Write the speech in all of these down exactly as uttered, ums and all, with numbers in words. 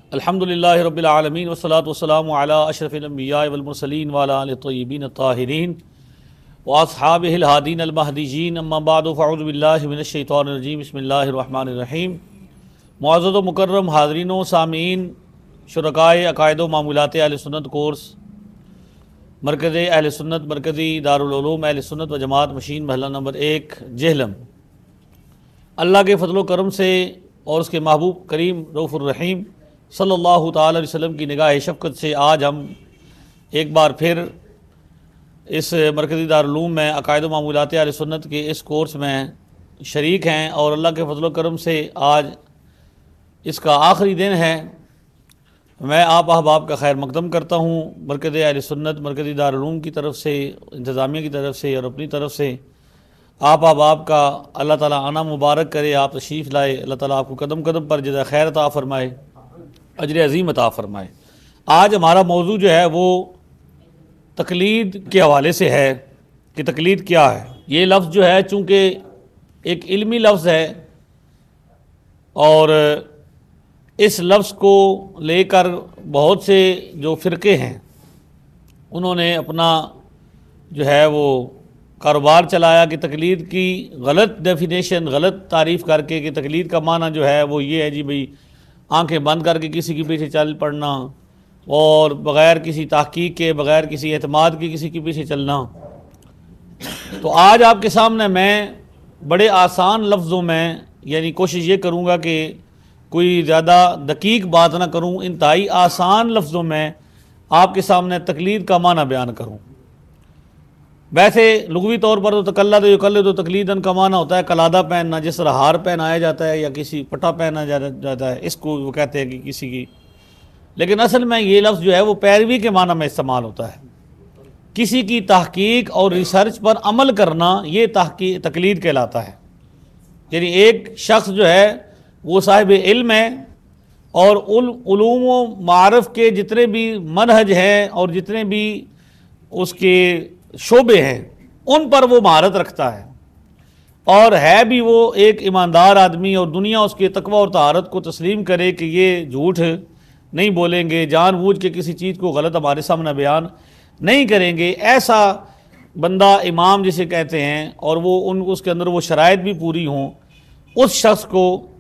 الحمدللہ رب العالمین والصلاة والسلام علی اشرف الانبیاء والمرسلین وعلی آلہ الطیبین الطاہرین واصحابہ الہادین المہدیین اما بعد فاعوذ باللہ من الشیطان الرجیم بسم اللہ الرحمن الرحیم۔ معزز و مکرم حاضرین و سامعین، شرکائے عقائد و معمولات اہل سنت کورس مرکز اہل سنت مرکزی دارالعلوم اہل سنت و جماعت مشین محلہ نمبر ایک جہلم، اللہ کے فضل و کرم سے اور اس کے محبوب کریم رؤوف الرحیم صلی اللہ تعالی علیہ وسلم کی نگاہ شفقت سے آج ہم ایک بار پھر اس مرکزی دارالعلوم میں عقائد و معمولات اہل سنت کے اس کورس میں شریک ہیں، اور اللہ کے فضل و کرم سے آج اس کا آخری دن ہے۔ میں آپ احباب کا خیر مقدم کرتا ہوں مرکز اہل سنت مرکزی دارالعلوم کی طرف سے، انتظامیہ کی طرف سے اور اپنی طرف سے آپ احباب کا اللہ تعالیٰ آنا مبارک کرے، آپ تشریف لائے، اللہ تعالیٰ آپ کو قدم قدم پر جزائے خیر عطا فرمائے، اجر عظیم عطا فرمائے۔ آج ہمارا موضوع جو ہے وہ تقلید کے حوالے سے ہے کہ تقلید کیا ہے۔ یہ لفظ جو ہے چونکہ ایک علمی لفظ ہے اور اس لفظ کو لے کر بہت سے جو فرقے ہیں انہوں نے اپنا جو ہے وہ کاروبار چلایا کہ تقلید کی غلط ڈیفینیشن، غلط تعریف کر کے کہ تقلید کا معنی جو ہے وہ یہ ہے جی بھئی آنکھیں بند کر کے کسی کے پیچھے چل پڑنا اور بغیر کسی تحقیق کے، بغیر کسی اعتماد کے کسی کے پیچھے چلنا۔ تو آج آپ کے سامنے میں بڑے آسان لفظوں میں یعنی کوشش یہ کروں گا کہ کوئی زیادہ دقیق بات نہ کروں، انتہائی آسان لفظوں میں آپ کے سامنے تقلید کا معنی بیان کروں۔ ویسے لغوی طور پر تو تقلد یقلد تو تقلیداً کا معنی ہوتا ہے کلادہ پہننا، جس طرح ہار پہنایا جاتا ہے یا کسی پٹا پہنا جاتا ہے، اس کو وہ کہتے ہیں کہ کسی کی، لیکن اصل میں یہ لفظ جو ہے وہ پیروی کے معنی میں استعمال ہوتا ہے۔ کسی کی تحقیق اور ریسرچ پر عمل کرنا یہ تحقیق تقلید کہلاتا ہے۔ یعنی ایک شخص جو ہے وہ صاحب علم ہے اور علوم و معارف کے جتنے بھی منہج ہیں اور جتنے بھی اس کے شعبے ہیں ان پر وہ مہارت رکھتا ہے، اور ہے بھی وہ ایک ایماندار آدمی، اور دنیا اس کے تقوی اور طہارت کو تسلیم کرے کہ یہ جھوٹ نہیں بولیں گے، جان بوجھ کے کسی چیز کو غلط ہمارے سامنے بیان نہیں کریں گے، ایسا بندہ امام جسے کہتے ہیں، اور وہ ان اس کے اندر وہ شرائط بھی پوری ہوں، اس شخص کو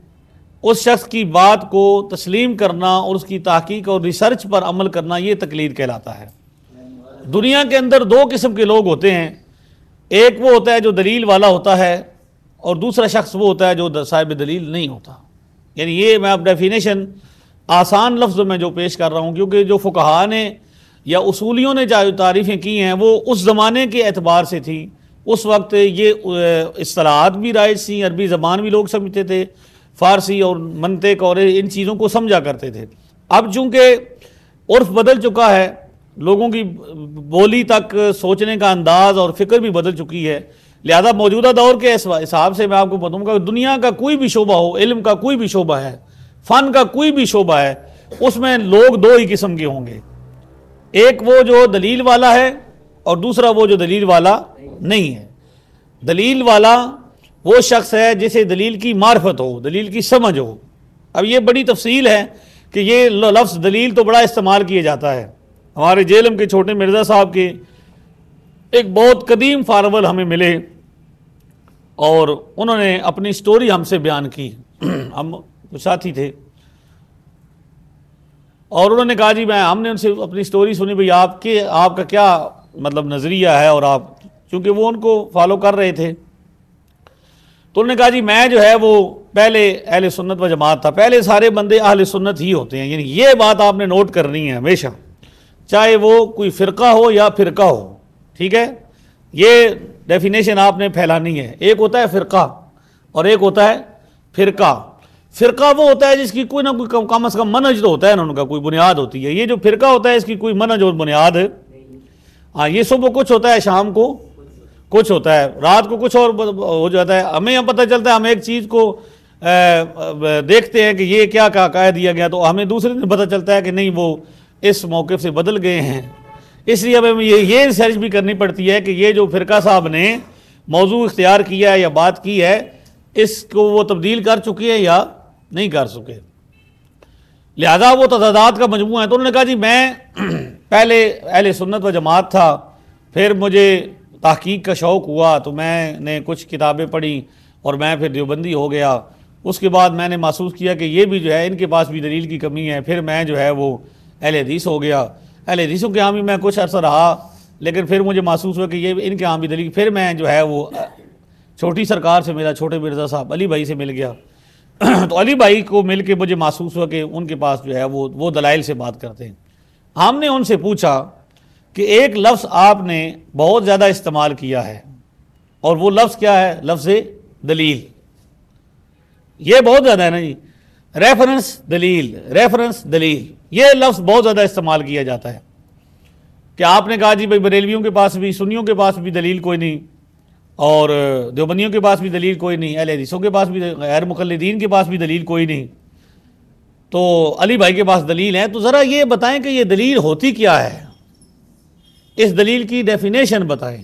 اس شخص کی بات کو تسلیم کرنا اور اس کی تحقیق اور ریسرچ پر عمل کرنا یہ تقلید کہلاتا ہے۔ دنیا کے اندر دو قسم کے لوگ ہوتے ہیں، ایک وہ ہوتا ہے جو دلیل والا ہوتا ہے اور دوسرا شخص وہ ہوتا ہے جو صاحب دلیل نہیں ہوتا۔ یعنی یہ میں اب ڈیفینیشن آسان لفظوں میں جو پیش کر رہا ہوں، کیونکہ جو فقہاء نے یا اصولیوں نے جو تعریفیں کی ہیں وہ اس زمانے کے اعتبار سے تھی، اس وقت یہ اصطلاحات بھی رائج تھیں، عربی زبان بھی لوگ سمجھتے تھے، فارسی اور منطق اور ان چیزوں کو سمجھا کرتے تھے۔ اب چونکہ عرف بدل چکا ہے، لوگوں کی بولی تک سوچنے کا انداز اور فکر بھی بدل چکی ہے، لہذا موجودہ دور کے حساب سے میں آپ کو بتاؤں گا کہ دنیا کا کوئی بھی شعبہ ہو، علم کا کوئی بھی شعبہ ہے، فن کا کوئی بھی شعبہ ہے، اس میں لوگ دو ہی قسم کے ہوں گے، ایک وہ جو دلیل والا ہے اور دوسرا وہ جو دلیل والا نہیں ہے۔ دلیل والا وہ شخص ہے جسے دلیل کی معرفت ہو، دلیل کی سمجھ ہو۔ اب یہ بڑی تفصیل ہے کہ یہ لفظ دلیل تو بڑا استعمال کیا جاتا ہے۔ ہمارے جہلم کے چھوٹے مرزا صاحب کے ایک بہت قدیم فارول ہمیں ملے اور انہوں نے اپنی سٹوری ہم سے بیان کی، ہم ساتھی تھے، اور انہوں نے کہا جی میں ہم نے ان سے اپنی سٹوری سنی، بھئی آپ کے آپ کا کیا مطلب نظریہ ہے، اور آپ چونکہ وہ ان کو فالو کر رہے تھے تو انہوں نے کہا جی میں جو ہے وہ پہلے اہل سنت و جماعت تھا، پہلے سارے بندے اہل سنت ہی ہوتے ہیں۔ یعنی یہ بات آپ نے نوٹ کرنی ہے ہمیشہ، چاہے وہ کوئی فرقہ ہو یا فرقہ ہو، ٹھیک ہے، یہ ڈیفینیشن آپ نے پھیلانی ہے۔ ایک ہوتا ہے فرقہ اور ایک ہوتا ہے فرقہ۔ فرقہ وہ ہوتا ہے جس کی کوئی نہ کوئی کم از کم منہج تو ہوتا ہے نا، ان کا کوئی بنیاد ہوتی ہے۔ یہ جو فرقہ ہوتا ہے اس کی کوئی منہج اور بنیاد ہے، ہاں یہ صبح کچھ ہوتا ہے، شام کو کچھ ہوتا ہے، رات کو کچھ اور ہو جاتا ہے۔ ہمیں پتہ چلتا ہے، ہم ایک چیز کو دیکھتے ہیں کہ یہ کیا کہہ دیا گیا تو ہمیں دوسرے دن پتہ چلتا ہے کہ نہیں وہ اس موقف سے بدل گئے ہیں۔ اس لیے ہمیں یہ ریسرچ بھی کرنی پڑتی ہے کہ یہ جو فرقہ صاحب نے موضوع اختیار کیا ہے یا بات کی ہے، اس کو وہ تبدیل کر چکے ہیں یا نہیں کر سکے۔ لہذا وہ تضادات کا مجموعہ ہے۔ تو انہوں نے کہا جی میں پہلے اہل سنت و جماعت تھا، پھر مجھے تحقیق کا شوق ہوا تو میں نے کچھ کتابیں پڑھی اور میں پھر دیوبندی ہو گیا۔ اس کے بعد میں نے محسوس کیا کہ یہ بھی جو ہے ان کے پاس بھی دلیل کی کمی ہے، پھر میں جو ہے وہ اہل حدیث ہو گیا۔ اہل حدیثوں کے ہاں بھی میں کچھ عرصہ رہا، لیکن پھر مجھے محسوس ہوا کہ یہ ان کے ہاں بھی دلیل، پھر میں جو ہے وہ چھوٹی سرکار سے ملا، چھوٹے مرزا صاحب علی بھائی سے مل گیا۔ تو علی بھائی کو مل کے مجھے محسوس ہوا کہ ان کے پاس جو ہے وہ وہ دلائل سے بات کرتے ہیں۔ ہم نے ان سے پوچھا کہ ایک لفظ آپ نے بہت زیادہ استعمال کیا ہے، اور وہ لفظ کیا ہے؟ لفظ دلیل۔ یہ بہت زیادہ ہے نا جی، ریفرنس دلیل، ریفرنس دلیل، یہ لفظ بہت زیادہ استعمال کیا جاتا ہے کہ آپ نے کہا جی بھائی بریلویوں کے پاس بھی، سنیوں کے پاس بھی دلیل کوئی نہیں، اور دیوبندیوں کے پاس بھی دلیل کوئی نہیں، اہل حدیثوں کے پاس بھی، غیر مقلدین کے پاس بھی دلیل کوئی نہیں، تو علی بھائی کے پاس دلیل ہے۔ تو ذرا یہ بتائیں کہ یہ دلیل ہوتی کیا ہے، اس دلیل کی ڈیفینیشن بتائیں،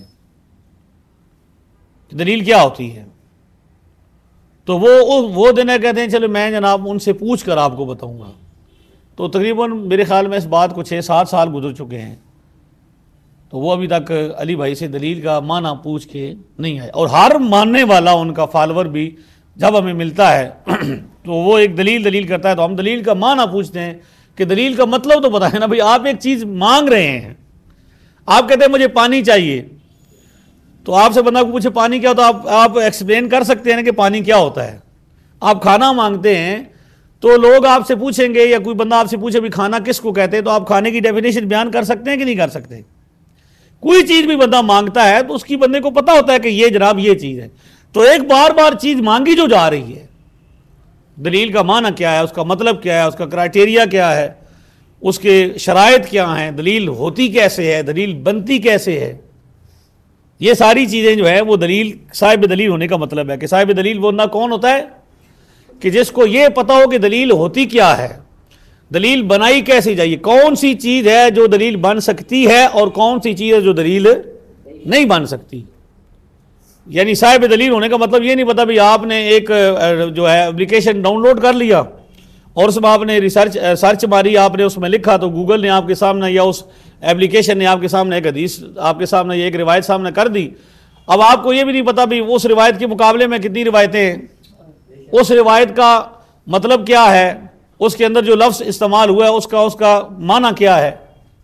دلیل کیا ہوتی ہے۔ تو وہ وہ دن ہے کہتے ہیں چلو میں جناب ان سے پوچھ کر آپ کو بتاؤں گا۔ تو تقریباً میرے خیال میں اس بات کو چھ سات سال گزر چکے ہیں، تو وہ ابھی تک علی بھائی سے دلیل کا معنی پوچھ کے نہیں آئے۔ اور ہر ماننے والا ان کا فالوور بھی جب ہمیں ملتا ہے تو وہ ایک دلیل دلیل کرتا ہے، تو ہم دلیل کا معنی پوچھتے ہیں کہ دلیل کا مطلب تو بتائیں نا بھائی، آپ ایک چیز مانگ رہے ہیں، آپ کہتے ہیں مجھے پانی چاہیے، تو آپ سے بندہ کو پوچھے پانی کیا ہوتا ہے، آپ آپ ایکسپلین کر سکتے ہیں نا کہ پانی کیا ہوتا ہے۔ آپ کھانا مانگتے ہیں تو لوگ آپ سے پوچھیں گے، یا کوئی بندہ آپ سے پوچھے بھی کھانا کس کو کہتے ہیں، تو آپ کھانے کی ڈیفینیشن بیان کر سکتے ہیں کہ نہیں کر سکتے؟ کوئی چیز بھی بندہ مانگتا ہے تو اس کی بندے کو پتہ ہوتا ہے کہ یہ جناب یہ چیز ہے، تو ایک بار بار چیز مانگی جو جا رہی ہے، دلیل کا معنی کیا ہے، اس کا مطلب کیا ہے، اس کا کرائٹیریا کیا ہے، اس کے شرائط کیا ہیں، دلیل ہوتی کیسے ہے، دلیل بنتی کیسے ہے، یہ ساری چیزیں جو ہے وہ دلیل، صاحب دلیل ہونے کا مطلب ہے کہ صاحب دلیل وہ نہ کون ہوتا ہے کہ جس کو یہ پتا ہو کہ دلیل ہوتی کیا ہے، دلیل بنائی کیسے جائیے، کون سی چیز ہے جو دلیل بن سکتی ہے اور کون سی چیز ہے جو دلیل نہیں بن سکتی۔ یعنی صاحب دلیل ہونے کا مطلب یہ نہیں پتا بھی آپ نے ایک جو ہے اپلیکیشن ڈاؤن لوڈ کر لیا اور اس میں آپ نے ریسرچ سرچ ماری، آپ نے اس میں لکھا تو گوگل نے آپ کے سامنے یا اس اپلیکیشن نے آپ کے سامنے ایک حدیث آپ کے سامنے ایک روایت سامنے کر دی۔ اب آپ کو یہ بھی نہیں پتا بھی اس روایت کے مقابلے میں کتنی روایتیں ہیں، اس روایت کا مطلب کیا ہے، اس کے اندر جو لفظ استعمال ہوا ہے اس کا اس کا معنی کیا ہے،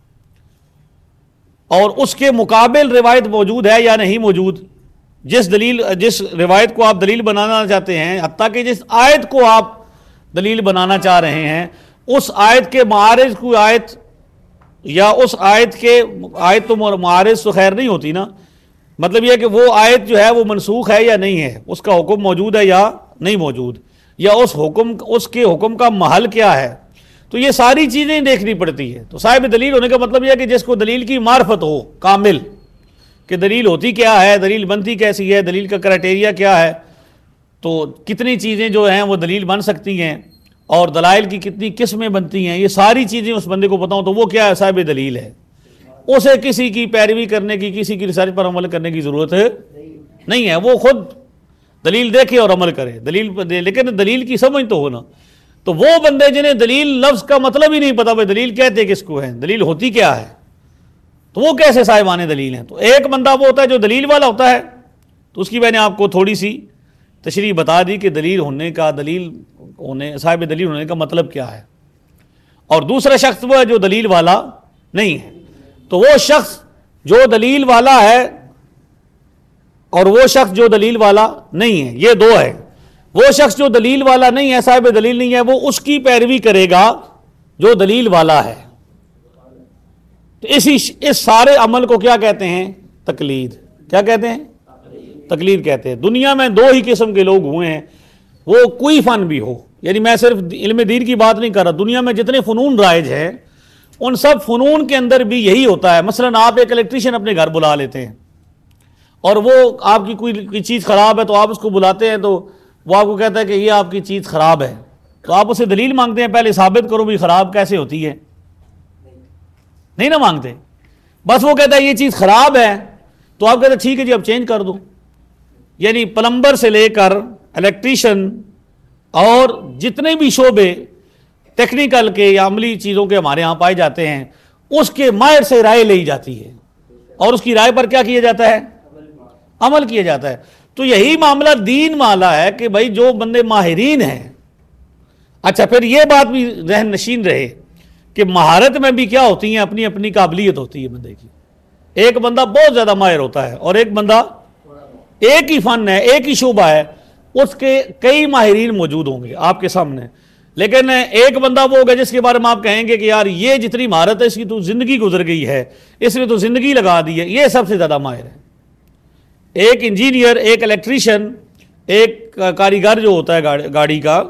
اور اس کے مقابل روایت موجود ہے یا نہیں موجود۔ جس دلیل جس روایت کو آپ دلیل بنانا چاہتے ہیں، حتیٰ کہ جس آیت کو آپ دلیل بنانا چاہ رہے ہیں، اس آیت کے معارض کوئی آیت، یا اس آیت کے آیت تو معارض تو خیر نہیں ہوتی نا، مطلب یہ کہ وہ آیت جو ہے وہ منسوخ ہے یا نہیں ہے، اس کا حکم موجود ہے یا نہیں موجود، یا اس حکم اس کے حکم کا محل کیا ہے، تو یہ ساری چیزیں دیکھنی پڑتی ہے۔ تو صاحب دلیل ہونے کا مطلب یہ ہے کہ جس کو دلیل کی معرفت ہو کامل، کہ دلیل ہوتی کیا ہے، دلیل بنتی کیسی ہے، دلیل کا کرائٹیریا کیا ہے، تو کتنی چیزیں جو ہیں وہ دلیل بن سکتی ہیں، اور دلائل کی کتنی قسمیں بنتی ہیں، یہ ساری چیزیں اس بندے کو پتہ ہوں تو وہ کیا ہے، صاحب دلیل ہے۔ اسے کسی کی پیروی کرنے کی، کسی کی ریسرچ پر عمل کرنے کی ضرورت نہیں ہے، وہ خود دلیل دیکھے اور عمل کرے، دلیل، لیکن دلیل کی سمجھ تو ہونا۔ تو وہ بندے جنہیں دلیل لفظ کا مطلب ہی نہیں پتا، بھائی دلیل کہتے کس کو ہے، دلیل ہوتی کیا ہے، تو وہ کیسے صاحبان دلیل ہیں۔ تو ایک بندہ وہ ہوتا ہے جو دلیل والا ہوتا ہے، تو اس کی میں نے آپ کو تھوڑی سی تشریح بتا دی کہ دلیل ہونے کا، دلیل ہونے صاحب دلیل ہونے کا مطلب کیا ہے۔ اور دوسرا شخص وہ ہے جو دلیل والا نہیں ہے۔ تو وہ شخص جو دلیل والا ہے اور وہ شخص جو دلیل والا نہیں ہے، یہ دو ہے۔ وہ شخص جو دلیل والا نہیں ہے، صاحب دلیل نہیں ہے، وہ اس کی پیروی کرے گا جو دلیل والا ہے۔ تو اسی اس سارے عمل کو کیا کہتے ہیں؟ تقلید۔ کیا کہتے ہیں؟ تقلید کہتے ہیں۔ دنیا میں دو ہی قسم کے لوگ ہوئے ہیں، وہ کوئی فن بھی ہو، یعنی میں صرف علم دین کی بات نہیں کر رہا، دنیا میں جتنے فنون رائج ہیں ان سب فنون کے اندر بھی یہی ہوتا ہے۔ مثلا آپ ایک الیکٹریشین اپنے گھر بلا لیتے ہیں، اور وہ آپ کی کوئی چیز خراب ہے تو آپ اس کو بلاتے ہیں، تو وہ آپ کو کہتا ہے کہ یہ آپ کی چیز خراب ہے، تو آپ اسے دلیل مانگتے ہیں، پہلے ثابت کرو بھی خراب کیسے ہوتی ہے، نہیں نہ مانگتے، بس وہ کہتا ہے یہ چیز خراب ہے، تو آپ کہتے ہیں ٹھیک ہے جی اب چینج کر دو۔ یعنی پلمبر سے لے کر الیکٹریشین اور جتنے بھی شعبے ٹیکنیکل کے یا عملی چیزوں کے ہمارے ہاں پائے جاتے ہیں، اس کے ماہر سے رائے لی جاتی ہے اور اس کی رائے پر کیا کیا جاتا ہے؟ عمل کیا جاتا ہے۔ تو یہی معاملہ دین والا ہے کہ بھائی جو بندے ماہرین ہیں، اچھا پھر یہ بات بھی ذہن نشین رہے کہ مہارت میں بھی کیا ہوتی ہیں، اپنی اپنی قابلیت ہوتی ہے بندے کی۔ ایک بندہ بہت زیادہ ماہر ہوتا ہے اور ایک بندہ ایک ہی فن ہے، ایک ہی شعبہ ہے، اس کے کئی ماہرین موجود ہوں گے آپ کے سامنے، لیکن ایک بندہ وہ ہوگا جس کے بارے میں آپ کہیں گے کہ یار یہ جتنی مہارت ہے اس کی تو زندگی گزر گئی ہے، اس نے تو زندگی لگا دی ہے، یہ سب سے زیادہ ماہر ہے۔ ایک انجینئر، ایک الیکٹریشین، ایک کاریگر جو ہوتا ہے گاڑی کا،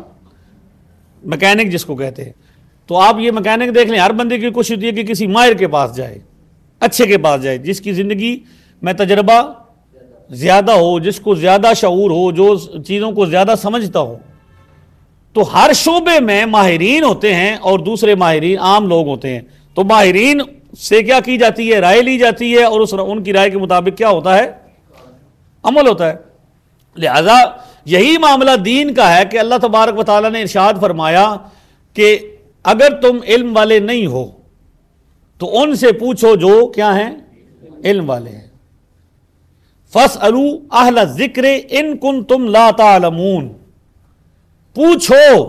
میکینک جس کو کہتے ہیں، تو آپ یہ میکینک دیکھ لیں، ہر بندے کی کوشش ہوتی ہے کہ کسی ماہر کے پاس جائے، اچھے کے پاس جائے، جس کی زندگی میں تجربہ زیادہ ہو، جس کو زیادہ شعور ہو، جو چیزوں کو زیادہ سمجھتا ہو۔ تو ہر شعبے میں ماہرین ہوتے ہیں اور دوسرے ماہرین عام لوگ ہوتے ہیں، تو ماہرین سے کیا کی جاتی ہے؟ رائے لی جاتی ہے، اور اس ان کی رائے کے مطابق کیا ہوتا ہے؟ عمل ہوتا ہے۔ لہذا یہی معاملہ دین کا ہے کہ اللہ تبارک و تعالیٰ نے ارشاد فرمایا کہ اگر تم علم والے نہیں ہو تو ان سے پوچھو جو کیا ہیں؟ علم والے ہیں۔ فَاسْأَلُوا أَهْلَ الذِّكْرِ إِن كُنتُمْ لَا تَعْلَمُونَ، پوچھو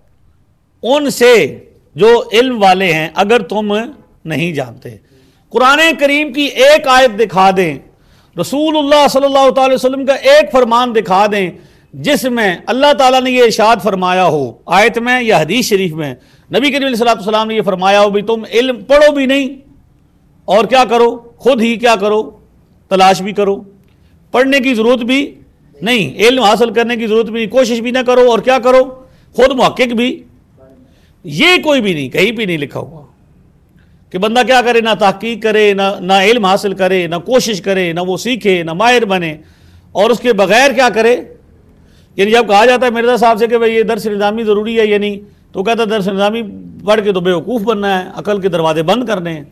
ان سے جو علم والے ہیں اگر تم نہیں جانتے۔ قرآن کریم کی ایک آیت دکھا دیں، رسول اللہ صلی اللہ تعالی وسلم کا ایک فرمان دکھا دیں جس میں اللہ تعالیٰ نے یہ ارشاد فرمایا ہو، آیت میں یا حدیث شریف میں نبی کریم علیہ الصلوۃ والسلام نے یہ فرمایا ہو بھی تم علم پڑھو بھی نہیں اور کیا کرو؟ خود ہی کیا کرو؟ تلاش بھی کرو، پڑھنے کی ضرورت بھی نہیں، علم حاصل کرنے کی ضرورت بھی نہیں، کوشش بھی نہ کرو، اور کیا کرو؟ خود محقق بھی۔ یہ کوئی بھی نہیں، کہیں بھی نہیں لکھا ہوا کہ بندہ کیا کرے، نہ تحقیق کرے، نہ نہ علم حاصل کرے، نہ کوشش کرے، نہ وہ سیکھے، نہ ماہر بنے، اور اس کے بغیر کیا کرے۔ یعنی جب کہا جاتا ہے مرزا صاحب سے کہ بھئی یہ درس نظامی ضروری ہے یا نہیں، تو کہتا ہے درس نظامی پڑھ کے تو بے وقوف بننا ہے، عقل کے دروازے بند کرنے ہیں۔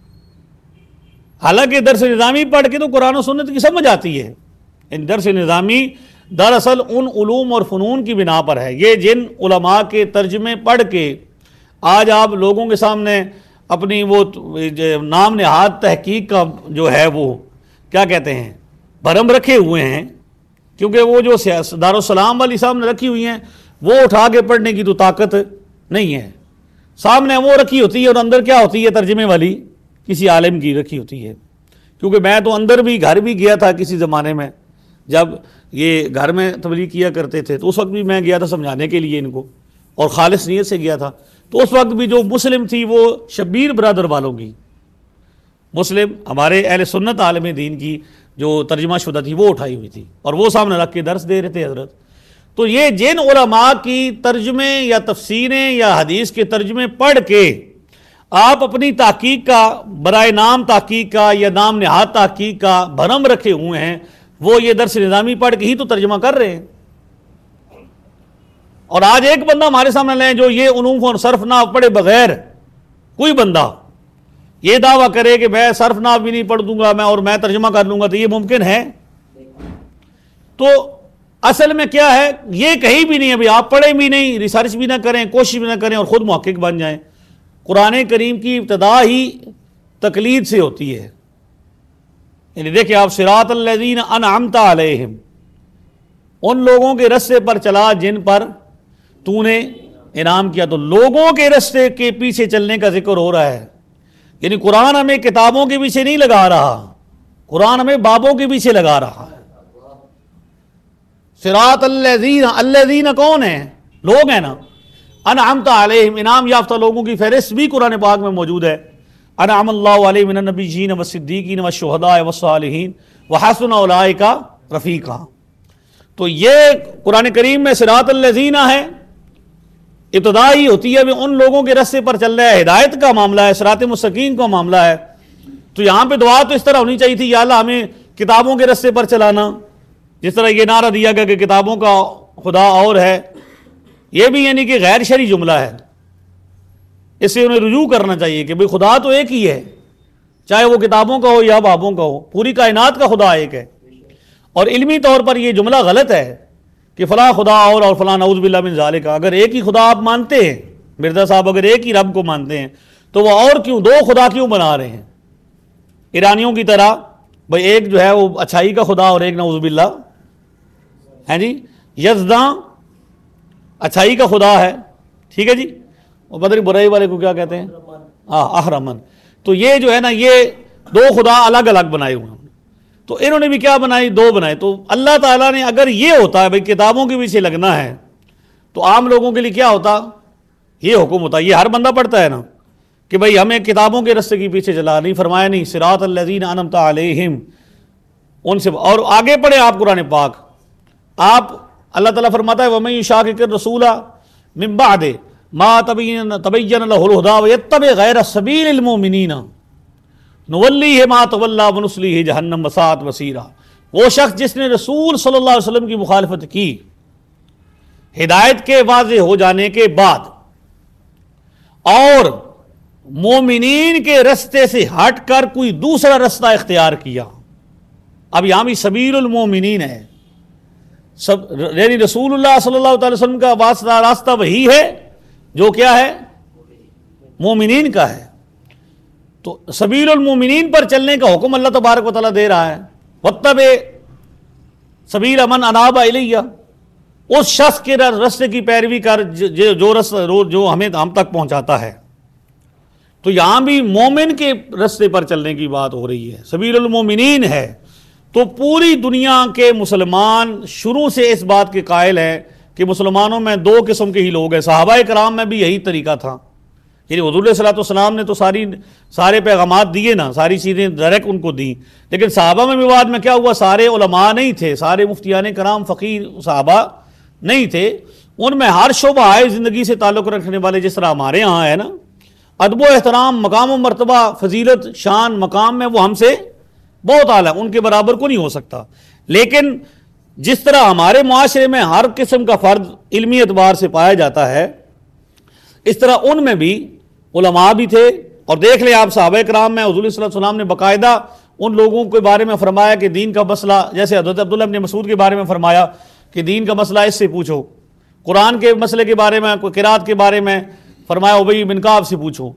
حالانکہ درس نظامی پڑھ کے تو قرآن و سنت کی سمجھ آتی ہے۔ ان درس نظامی دراصل ان علوم اور فنون کی بنا پر ہے۔ یہ جن علماء کے ترجمے پڑھ کے آج آپ لوگوں کے سامنے اپنی وہ نام نہاد تحقیق کا جو ہے وہ کیا کہتے ہیں بھرم رکھے ہوئے ہیں، کیونکہ وہ جو دارالسلام والی سامنے رکھی ہوئی ہیں وہ اٹھا کے پڑھنے کی تو طاقت نہیں ہے، سامنے وہ رکھی ہوتی ہے اور اندر کیا ہوتی ہے؟ ترجمے والی کسی عالم کی رکھی ہوتی ہے۔ کیونکہ میں تو اندر بھی گھر بھی گیا تھا کسی زمانے میں، جب یہ گھر میں تبلیغ کیا کرتے تھے تو اس وقت بھی میں گیا تھا سمجھانے کے لیے ان کو، اور خالص نیت سے گیا تھا۔ تو اس وقت بھی جو مسلم تھی وہ شبیر برادر والوں کی، مسلم ہمارے اہل سنت عالم دین کی جو ترجمہ شدہ تھی وہ اٹھائی ہوئی تھی، اور وہ سامنے رکھ کے درس دے رہے تھے حضرت۔ تو یہ جن علماء کی ترجمے یا تفسیریں یا حدیث کے ترجمے پڑھ کے آپ اپنی تحقیق کا برائے نام تحقیق کا یا نام نہاد تحقیق کا بھرم رکھے ہوئے ہیں، وہ یہ درس نظامی پڑھ کے ہی تو ترجمہ کر رہے ہیں۔ اور آج ایک بندہ ہمارے سامنے لیں جو یہ علوم و صرف نحو پڑھے بغیر، کوئی بندہ یہ دعویٰ کرے کہ میں صرف نحو بھی نہیں پڑھ دوں گا میں اور میں ترجمہ کر لوں گا، تو یہ ممکن ہے؟ تو اصل میں کیا ہے، یہ کہیں بھی نہیں ہے بھی آپ پڑھیں بھی نہیں، ریسرچ بھی نہ کریں، کوشش بھی نہ کریں اور خود محقق بن جائیں۔ قرآن کریم کی ابتدا ہی تقلید سے ہوتی ہے۔ یعنی دیکھیں آپ، صراط الذین انعمت علیہم، ان لوگوں کے رستے پر چلا جن پر تو نے انعام کیا۔ تو لوگوں کے رستے کے پیچھے چلنے کا ذکر ہو رہا ہے، یعنی قرآن ہمیں کتابوں کے پیچھے نہیں لگا رہا، قرآن ہمیں بابوں کے پیچھے لگا رہا ہے۔ صراط الذین، الذین کون ہیں؟ لوگ ہیں نا، انعمت علیہم، انعام یافتہ لوگوں کی فہرست بھی قرآن پاک میں موجود ہے۔ انعم اللہ علیہم من النبیین والصدیقین والشہداء والصالحین وحسن اولئک رفیقا۔ تو یہ قرآن کریم میں صراط الذین ہے، ابتدا ہی ہوتی ہے بھی ان لوگوں کے رستے پر چل رہا ہے، ہدایت کا معاملہ ہے، صراط مستقیم کا معاملہ ہے۔ تو یہاں پہ دعا تو اس طرح ہونی چاہیے تھی، یا اللہ ہمیں کتابوں کے رستے پر چلانا، جس طرح یہ نعرہ دیا گیا کہ کتابوں کا خدا اور ہے، یہ بھی یعنی کہ غیر شرعی جملہ ہے، اس سے انہیں رجوع کرنا چاہیے کہ بھئی خدا تو ایک ہی ہے، چاہے وہ کتابوں کا ہو یا بابوں کا ہو، پوری کائنات کا خدا ایک ہے۔ اور علمی طور پر یہ جملہ غلط ہے کہ فلاں خدا اور اور فلاں نعوذ باللہ من ذالک۔ اگر ایک ہی خدا آپ مانتے ہیں مرزا صاحب اگر ایک ہی رب کو مانتے ہیں تو وہ اور کیوں دو خدا کیوں بنا رہے ہیں؟ ایرانیوں کی طرح بھئی ایک جو ہے وہ اچھائی کا خدا اور ایک نعوذ باللہ ہے جی یزداں اچھائی کا خدا ہے، ٹھیک ہے جی، وہ بدری برائی والے کو کیا کہتے ہیں؟ ہاں احرمن. تو یہ جو ہے نا یہ دو خدا الگ الگ بنائے ہوئے ہیں. تو انہوں نے بھی کیا بنائی؟ دو بنائے. تو اللہ تعالیٰ نے اگر یہ ہوتا ہے بھئی کتابوں کے پیچھے لگنا ہے تو عام لوگوں کے لیے کیا ہوتا؟ یہ حکم ہوتا ہے. یہ ہر بندہ پڑھتا ہے نا کہ بھئی ہمیں کتابوں کے رستے کے پیچھے چلا. نہیں فرمایا نہیں صراط الذین انعمت علیہم ان سے. اور آگے پڑھیں آپ قرآن پاک، آپ اللہ تعالیٰ فرماتا ہے وَمَن يُشَاقِقِ الرَّسُولَ مِن بَعْدِ مَا تَبَيَّنَ لَهُ الْهُدَىٰ وَيَتَّبِعْ غَيْرَ سَبِيلِ الْمُؤْمِنِينَ نُوَلِّهِ مَا تَوَلَّىٰ وَنُصْلِهِ جَهَنَّمَ وَسَاءَتْ مَصِيرًا. وہ شخص جس نے رسول صلی اللہ علیہ وسلم کی مخالفت کی ہدایت کے واضح ہو جانے کے بعد اور مومنین کے رستے سے ہٹ کر کوئی دوسرا رستہ اختیار کیا. اب یہاں بھی سبیل المومنین ہے، سب یعنی رسول اللہ صلی اللہ علیہ وسلم کا واسطہ راستہ وہی ہے جو کیا ہے؟ مومنین کا ہے. تو سبیل المومنین پر چلنے کا حکم اللہ تبارک و تعالیٰ دے رہا ہے. وَاتَّبِعْ سَبِيلَ مَنْ أَنَابَ إِلَيَّ، اس شخص کے رستے کی پیروی کر جو رستہ جو ہمیں ہم تک پہنچاتا ہے. تو یہاں بھی مومن کے رستے پر چلنے کی بات ہو رہی ہے، سبیل المومنین ہے. تو پوری دنیا کے مسلمان شروع سے اس بات کے قائل ہیں کہ مسلمانوں میں دو قسم کے ہی لوگ ہیں. صحابہ کرام میں بھی یہی طریقہ تھا، یعنی حضور علیہ الصلوۃ والسلام نے تو ساری سارے پیغامات دیے نا، ساری چیزیں ڈائریکٹ ان کو دیں. لیکن صحابہ میں بھی بعد میں کیا ہوا؟ سارے علماء نہیں تھے، سارے مفتیان کرام فقیر صحابہ نہیں تھے. ان میں ہر شعبہ زندگی سے تعلق رکھنے والے جس طرح ہمارے ہاں ہے نا ادب و احترام، مقام و مرتبہ، فضیلت، شان، مقام میں وہ ہم سے بہت اعلیٰ، ان کے برابر کو نہیں ہو سکتا. لیکن جس طرح ہمارے معاشرے میں ہر قسم کا فرد علمی اعتبار سے پایا جاتا ہے اس طرح ان میں بھی علماء بھی تھے. اور دیکھ لیں آپ صحابہ کرام میں حضور صلی اللہ علیہ وسلم نے باقاعدہ ان لوگوں کے بارے میں فرمایا کہ دین کا مسئلہ، جیسے حضرت عبداللہ بن مسعود کے بارے میں فرمایا کہ دین کا مسئلہ اس سے پوچھو، قرآن کے مسئلے کے بارے میں، قرات کے بارے میں فرمایا ابی بن کعب سے پوچھو،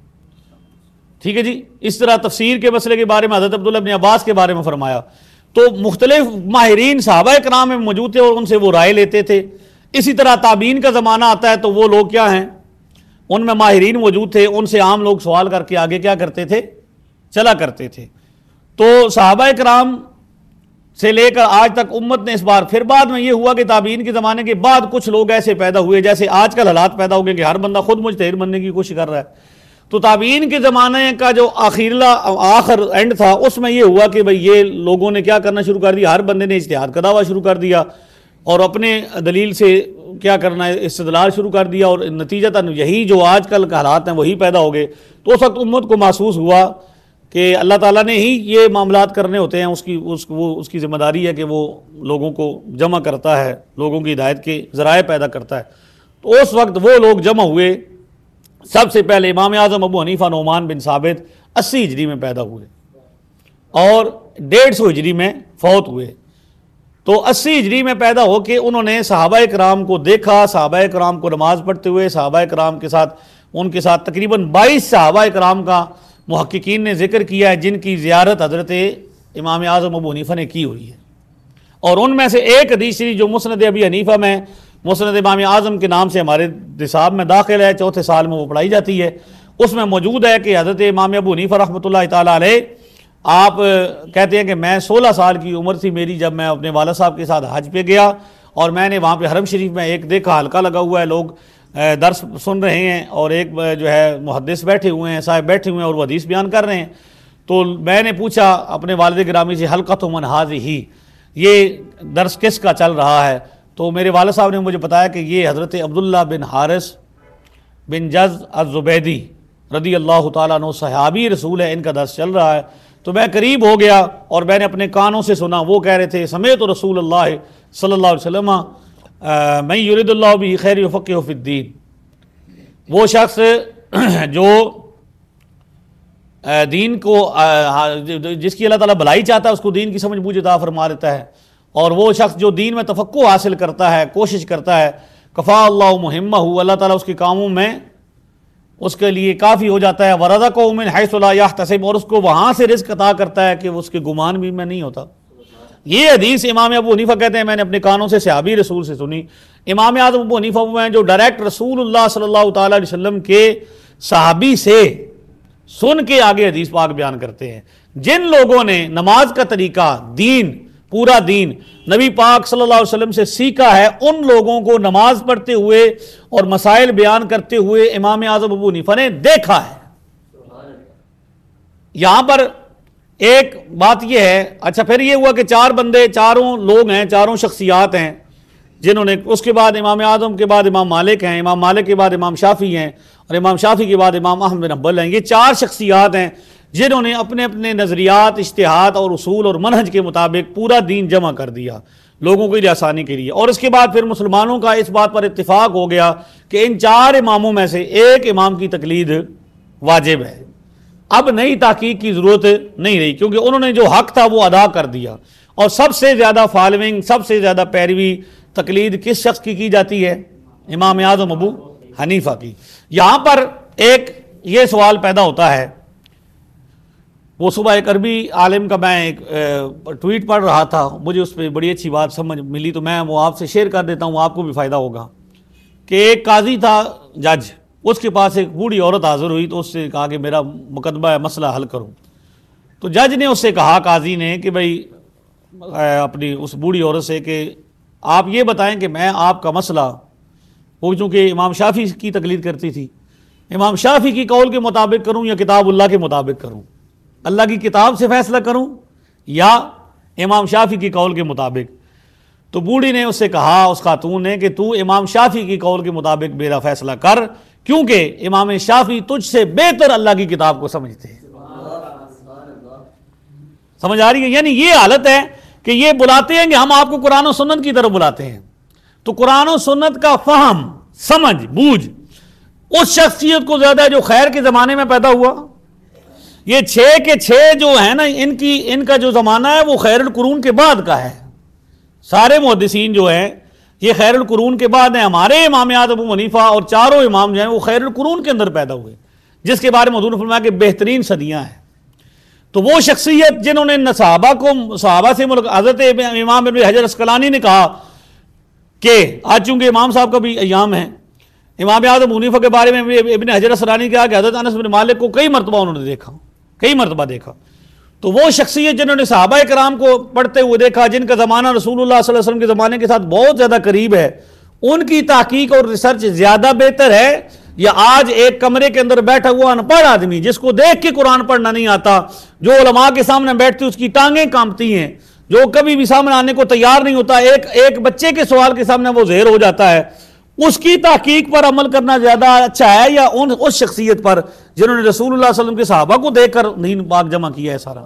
ٹھیک ہے جی. اس طرح تفسیر کے مسئلے کے بارے میں حضرت عبداللہ بن عباس کے بارے میں فرمایا. تو مختلف ماہرین صحابہ کرام میں موجود تھے اور ان سے وہ رائے لیتے تھے. اسی طرح تابعین کا زمانہ آتا ہے تو وہ لوگ کیا ہیں؟ ان میں ماہرین موجود تھے، ان سے عام لوگ سوال کر کے آگے کیا کرتے تھے؟ چلا کرتے تھے. تو صحابہ کرام سے لے کر آج تک امت نے اس بار پھر بعد میں یہ ہوا کہ تابعین کے زمانے کے بعد کچھ لوگ ایسے پیدا ہوئے جیسے آج کل حالات پیدا ہو گئے کہ ہر بندہ خود مجتہد بننے کی کوشش کر رہا ہے. تو تابعین کے زمانے کا جو آخرلا آخر اینڈ تھا اس میں یہ ہوا کہ بھئی یہ لوگوں نے کیا کرنا شروع کر دیا، ہر بندے نے اجتہاد کا دعویٰ شروع کر دیا اور اپنے دلیل سے کیا کرنا ہے استدلال شروع کر دیا، اور نتیجتاً یہی جو آج کل کے حالات ہیں وہی پیدا ہو گئے. تو اس وقت امت کو محسوس ہوا کہ اللہ تعالیٰ نے ہی یہ معاملات کرنے ہوتے ہیں، اس کی اس وہ اس کی ذمہ داری ہے کہ وہ لوگوں کو جمع کرتا ہے، لوگوں کی ہدایت کے ذرائع پیدا کرتا ہے. تو اس وقت وہ لوگ جمع ہوئے. سب سے پہلے امام اعظم ابو حنیفہ نعمان بن ثابت اسی ہجری میں پیدا ہوئے اور ڈیڑھ سو ہجری میں فوت ہوئے. تو اسی ہجری میں پیدا ہو کے انہوں نے صحابہ کرام کو دیکھا، صحابہ کرام کو نماز پڑھتے ہوئے، صحابہ کرام کے ساتھ ان کے ساتھ تقریباً بائیس صحابہ کرام کا محققین نے ذکر کیا ہے جن کی زیارت حضرت امام اعظم ابو حنیفہ نے کی ہوئی ہے. اور ان میں سے ایک حدیث شریف جو مسند ابی حنیفہ میں مسند امام اعظم کے نام سے ہمارے نصاب میں داخل ہے، چوتھے سال میں وہ پڑھائی جاتی ہے، اس میں موجود ہے کہ حضرت امام ابو حنیفہ رحمۃ اللہ تعالیٰ علیہ آپ کہتے ہیں کہ میں سولہ سال کی عمر تھی میری جب میں اپنے والد صاحب کے ساتھ حج پہ گیا اور میں نے وہاں پہ حرم شریف میں ایک دیکھا حلقہ لگا ہوا ہے، لوگ درس سن رہے ہیں اور ایک جو ہے محدث بیٹھے ہوئے ہیں، صاحب بیٹھے ہوئے ہیں اور وہ حدیث بیان کر رہے ہیں. تو میں نے پوچھا اپنے والد گرامی سے حلقۃ من ھذہ، یہ درس کس کا چل رہا ہے؟ تو میرے والد صاحب نے مجھے بتایا کہ یہ حضرت عبداللہ بن حارث بن جز الزبیدی رضی اللہ تعالیٰ عنہ صحابی رسول ہے، ان کا درس چل رہا ہے. تو میں قریب ہو گیا اور میں نے اپنے کانوں سے سنا، وہ کہہ رہے تھے سمیعت رسول اللہ صلی اللہ علیہ وسلم من یرید اللہ بہ خیر یفقہہ فی الدین. وہ شخص جو دین کو جس کی اللہ تعالیٰ بھلائی چاہتا ہے اس کو دین کی سمجھ بوجھ عطا فرما دیتا ہے، اور وہ شخص جو دین میں تفقہ حاصل کرتا ہے، کوشش کرتا ہے، کفا اللہ مہمہ، اللہ تعالیٰ اس کے کاموں میں اس کے لیے کافی ہو جاتا ہے، وَرَزَقَهُ مِنْ حَيْثُ لَا يَحْتَسِبُ، اور اس کو وہاں سے رزق عطا کرتا ہے کہ اس کے گمان بھی میں نہیں ہوتا۔ یہ حدیث امام ابو حنیفہ کہتے ہیں میں نے اپنے کانوں سے صحابی رسول سے سنی۔ امام اعظم ابو حنیفہ وہ ہیں جو ڈائریکٹ رسول اللہ صلی اللہ تعالیٰ علیہ وسلم کے صحابی سے سن کے آگے حدیث پاک بیان کرتے ہیں۔ جن لوگوں نے نماز کا طریقہ، دین، پورا دین نبی پاک صلی اللہ علیہ وسلم سے سیکھا ہے، ان لوگوں کو نماز پڑھتے ہوئے اور مسائل بیان کرتے ہوئے امام اعظم ابو حنیفہ نے دیکھا ہے۔ یہاں پر ایک بات یہ ہے، اچھا پھر یہ ہوا کہ چار بندے، چاروں لوگ ہیں، چاروں شخصیات ہیں جنہوں نے، اس کے بعد امام اعظم کے بعد امام مالک ہیں، امام مالک کے بعد امام شافعی ہیں، اور امام شافعی کے بعد امام احمد بن حنبل ہیں۔ یہ چار شخصیات ہیں جنہوں نے اپنے اپنے نظریات، اجتہاد اور اصول اور منہج کے مطابق پورا دین جمع کر دیا لوگوں کی آسانی کے لیے۔ اور اس کے بعد پھر مسلمانوں کا اس بات پر اتفاق ہو گیا کہ ان چار اماموں میں سے ایک امام کی تقلید واجب ہے۔ اب نئی تحقیق کی ضرورت نہیں رہی، کیونکہ انہوں نے جو حق تھا وہ ادا کر دیا۔ اور سب سے زیادہ فالوئنگ، سب سے زیادہ پیروی، تقلید کس شخص کی کی جاتی ہے؟ امام اعظم ابو حنیفہ کی۔ یہاں پر ایک یہ سوال پیدا ہوتا ہے، وہ صبح ایک عربی عالم کا میں ایک ٹویٹ پڑھ رہا تھا، مجھے اس پہ بڑی اچھی بات سمجھ ملی تو میں وہ آپ سے شیئر کر دیتا ہوں، آپ کو بھی فائدہ ہوگا۔ کہ ایک قاضی تھا، جج، اس کے پاس ایک بوڑھی عورت حاضر ہوئی تو اس سے کہا کہ میرا مقدمہ ہے، مسئلہ حل کروں۔ تو جج نے اس سے کہا، قاضی نے، کہ بھئی اپنی اس بوڑھی عورت سے کہ آپ یہ بتائیں کہ میں آپ کا مسئلہ، وہ چونکہ امام شافعی کی تقلید کرتی تھی، امام شافعی کی قول کے مطابق کروں یا کتاب اللہ کے مطابق کروں، اللہ کی کتاب سے فیصلہ کروں یا امام شافعی کی قول کے مطابق؟ تو بوڑھی نے اس سے کہا، اس خاتون نے، کہ تو امام شافعی کی قول کے مطابق میرا فیصلہ کر، کیونکہ امام شافعی تجھ سے بہتر اللہ کی کتاب کو سمجھتے ہیں۔ سمجھ آ رہی ہے؟ یعنی یہ حالت ہے کہ یہ بلاتے ہیں کہ ہم آپ کو قرآن و سنت کی طرف بلاتے ہیں، تو قرآن و سنت کا فہم، سمجھ، بوجھ اس شخصیت کو زیادہ ہے جو خیر کے زمانے میں پیدا ہوا۔ یہ چھ کے چھ جو ہیں نا، ان کی ان کا جو زمانہ ہے وہ خیر القرون کے بعد کا ہے۔ سارے محدثین جو ہیں یہ خیر القرون کے بعد ہیں۔ ہمارے امام اعظم ابو حنیفہ اور چاروں امام جو ہیں وہ خیر القرون کے اندر پیدا ہوئے، جس کے بارے میں حضور نے فرمایا کہ بہترین صدیاں ہیں۔ تو وہ شخصیت جنہوں نے صحابہ کو، صحابہ سے ملک، حضرت امام ابن حجر اسقلانی نے کہا کہ آج چونکہ امام صاحب کا بھی ایام ہے، امام اعظم ابو حنیفہ کے بارے میں ابن حجر اسقلانی نے کہا کہ حضرت انس بن مالک کو کئی مرتبہ انہوں نے دیکھا، کئی مرتبہ دیکھا۔ تو وہ شخصیت جنہوں نے صحابہ کرام کو پڑھتے ہوئے دیکھا، جن کا زمانہ رسول اللہ صلی اللہ علیہ وسلم کے زمانے کے ساتھ بہت زیادہ قریب ہے، ان کی تحقیق اور ریسرچ زیادہ بہتر ہے یا آج ایک کمرے کے اندر بیٹھا ہوا ان پڑھ آدمی جس کو دیکھ کے قرآن پڑھنا نہیں آتا، جو علماء کے سامنے بیٹھتے اس کی ٹانگیں کانپتی ہیں، جو کبھی بھی سامنے آنے کو تیار نہیں ہوتا، ایک ایک بچے کے سوال کے سامنے وہ زہر ہو جاتا ہے، اس کی تحقیق پر عمل کرنا زیادہ اچھا ہے یا ان اس شخصیت پر جنہوں نے رسول اللہ صلی اللہ علیہ وسلم کے صحابہ کو دیکھ کر دین پاک جمع کیا ہے سارا؟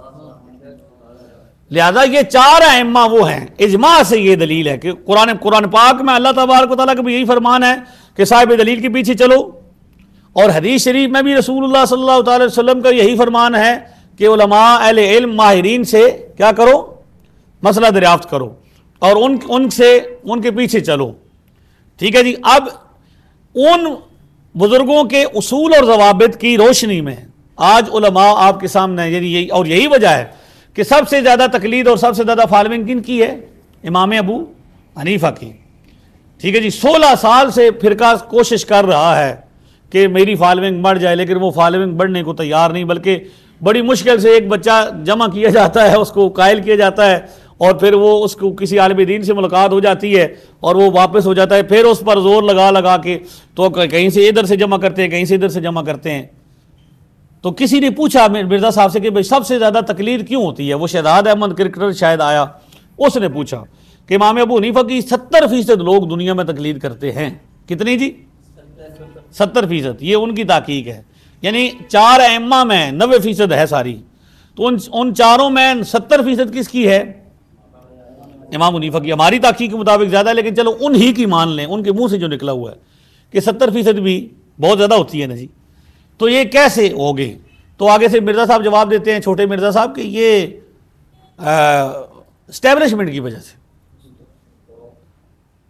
لہذا یہ چار ائمہ وہ ہیں، اجماع سے یہ دلیل ہے کہ قرآن قرآن پاک میں اللہ تبارک و تعالیٰ کا بھی یہی فرمان ہے کہ صاحب دلیل کے پیچھے چلو، اور حدیث شریف میں بھی رسول اللہ صلی اللہ تعالی وسلم کا یہی فرمان ہے کہ علماء، اہل علم، ماہرین سے کیا کرو؟ مسئلہ دریافت کرو اور ان ان سے ان کے پیچھے چلو۔ ٹھیک ہے جی۔ اب ان بزرگوں کے اصول اور ضوابط کی روشنی میں آج علماء آپ کے سامنے، یعنی یہی اور یہی وجہ ہے کہ سب سے زیادہ تقلید اور سب سے زیادہ فالوئنگ کن کی ہے؟ امام ابو حنیفہ کی۔ ٹھیک ہے جی۔ سولہ سال سے فرقہ کوشش کر رہا ہے کہ میری فالوئنگ بڑھ جائے، لیکن وہ فالوئنگ بڑھنے کو تیار نہیں، بلکہ بڑی مشکل سے ایک بچہ جمع کیا جاتا ہے، اس کو قائل کیا جاتا ہے، اور پھر وہ اس کو کسی عالم دین سے ملاقات ہو جاتی ہے اور وہ واپس ہو جاتا ہے، پھر اس پر زور لگا لگا کے تو کہیں سے ادھر سے جمع کرتے ہیں، کہیں سے ادھر سے جمع کرتے ہیں۔ تو کسی نے پوچھا مرزا صاحب سے کہ بھئی سب سے زیادہ تقلید کیوں ہوتی ہے؟ وہ شہزاد احمد کرکٹر شاید آیا، اس نے پوچھا کہ امام ابو حنیفہ کی ستر فیصد لوگ دنیا میں تقلید کرتے ہیں۔ کتنی جی؟ ستر فیصد۔ یہ ان کی تحقیق ہے، یعنی چار ائمہ میں نوے فیصد ہے ساری، تو ان ان چاروں میں ستر فیصد کس کی ہے؟ امام حنیفہ کی۔ ہماری تحقیق کے مطابق زیادہ ہے، لیکن چلو انہی کی مان لیں، ان کے منہ سے جو نکلا ہوا ہے کہ ستر فیصد بھی بہت زیادہ ہوتی ہے نا جی۔ تو یہ کیسے ہوگے؟ تو آگے سے مرزا صاحب جواب دیتے ہیں، چھوٹے مرزا صاحب، کہ یہ اسٹیبلشمنٹ کی وجہ سے،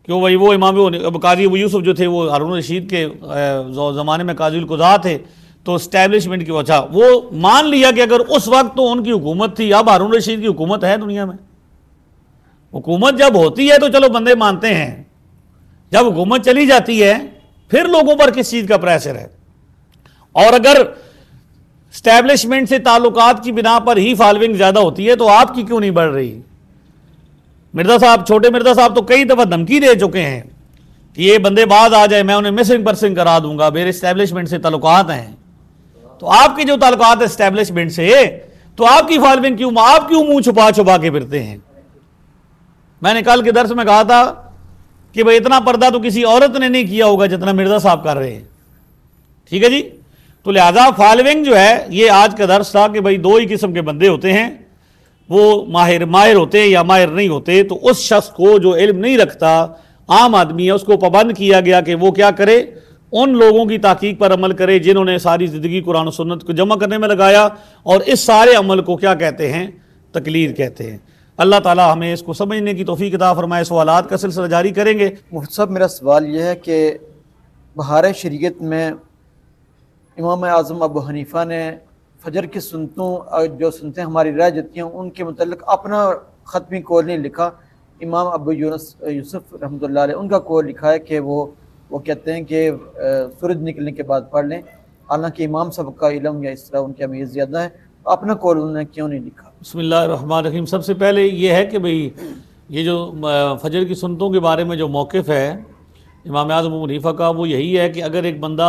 کیوں بھائی وہ امام اب قاضی ابو یوسف جو تھے وہ ہارون رشید کے زمانے میں قاضی القضاء تھے، تو اسٹیبلشمنٹ کی وجہ وہ مان لیا کہ اگر اس وقت تو ان کی حکومت تھی، اب ہارون رشید کی حکومت ہے دنیا میں. حکومت جب ہوتی ہے تو چلو بندے مانتے ہیں، جب حکومت چلی جاتی ہے پھر لوگوں پر کس چیز کا پریشر ہے. اور اگر اسٹیبلشمنٹ سے تعلقات کی بنا پر ہی فالوئنگ زیادہ ہوتی ہے تو آپ کی کیوں نہیں بڑھ رہی؟ مرزا صاحب، چھوٹے مرزا صاحب تو کئی دفعہ دھمکی دے چکے ہیں کہ یہ بندے بعد آ جائے میں انہیں مسنگ پرسنگ کرا دوں گا، میرے اسٹیبلشمنٹ سے تعلقات ہیں. تو آپ کے جو تعلقات ہیں اسٹیبلشمنٹ سے، تو آپ کی فالوئنگ کیوں، آپ کیوں منہ چھپا چھپا کے پھرتے ہیں؟ میں نے کل کے درس میں کہا تھا کہ بھئی اتنا پردہ تو کسی عورت نے نہیں کیا ہوگا جتنا مرزا صاحب کر رہے ہیں. ٹھیک ہے جی. تو لہذا فالوئنگ جو ہے، یہ آج کا درس تھا کہ بھئی دو ہی قسم کے بندے ہوتے ہیں، وہ ماہر ماہر ہوتے ہیں یا ماہر نہیں ہوتے. تو اس شخص کو جو علم نہیں رکھتا، عام آدمی ہے، اس کو پابند کیا گیا کہ وہ کیا کرے، ان لوگوں کی تحقیق پر عمل کرے جنہوں نے ساری زندگی قرآن و سنت کو جمع کرنے میں لگایا، اور اس سارے عمل کو کیا کہتے ہیں؟ تقلید کہتے ہیں. اللہ تعالی ہمیں اس کو سمجھنے کی توفیق عطا فرمائے. سوالات کا سلسلہ جاری کریں گے. مفتی صاحب، میرا سوال یہ ہے کہ بہار شریعت میں امام اعظم ابو حنیفہ نے فجر کی سنتوں جو سنتیں ہماری رہ جاتی ہیں ان کے متعلق اپنا ختمی قول نہیں لکھا. امام ابو یونس یوسف رحمۃ اللہ علیہ ان کا قول لکھا ہے کہ وہ وہ کہتے ہیں کہ سورج نکلنے کے بعد پڑھ لیں، حالانکہ امام صاحب کا علم یا اس طرح ان کی اہمیت زیادہ ہے. اپنا قول انہوں نے کیوں نہیں لکھا؟ بسم اللہ الرحمن الرحیم. سب سے پہلے یہ ہے کہ بھئی یہ جو فجر کی سنتوں کے بارے میں جو موقف ہے امام اعظم ابو حنیفہ کا، وہ یہی ہے کہ اگر ایک بندہ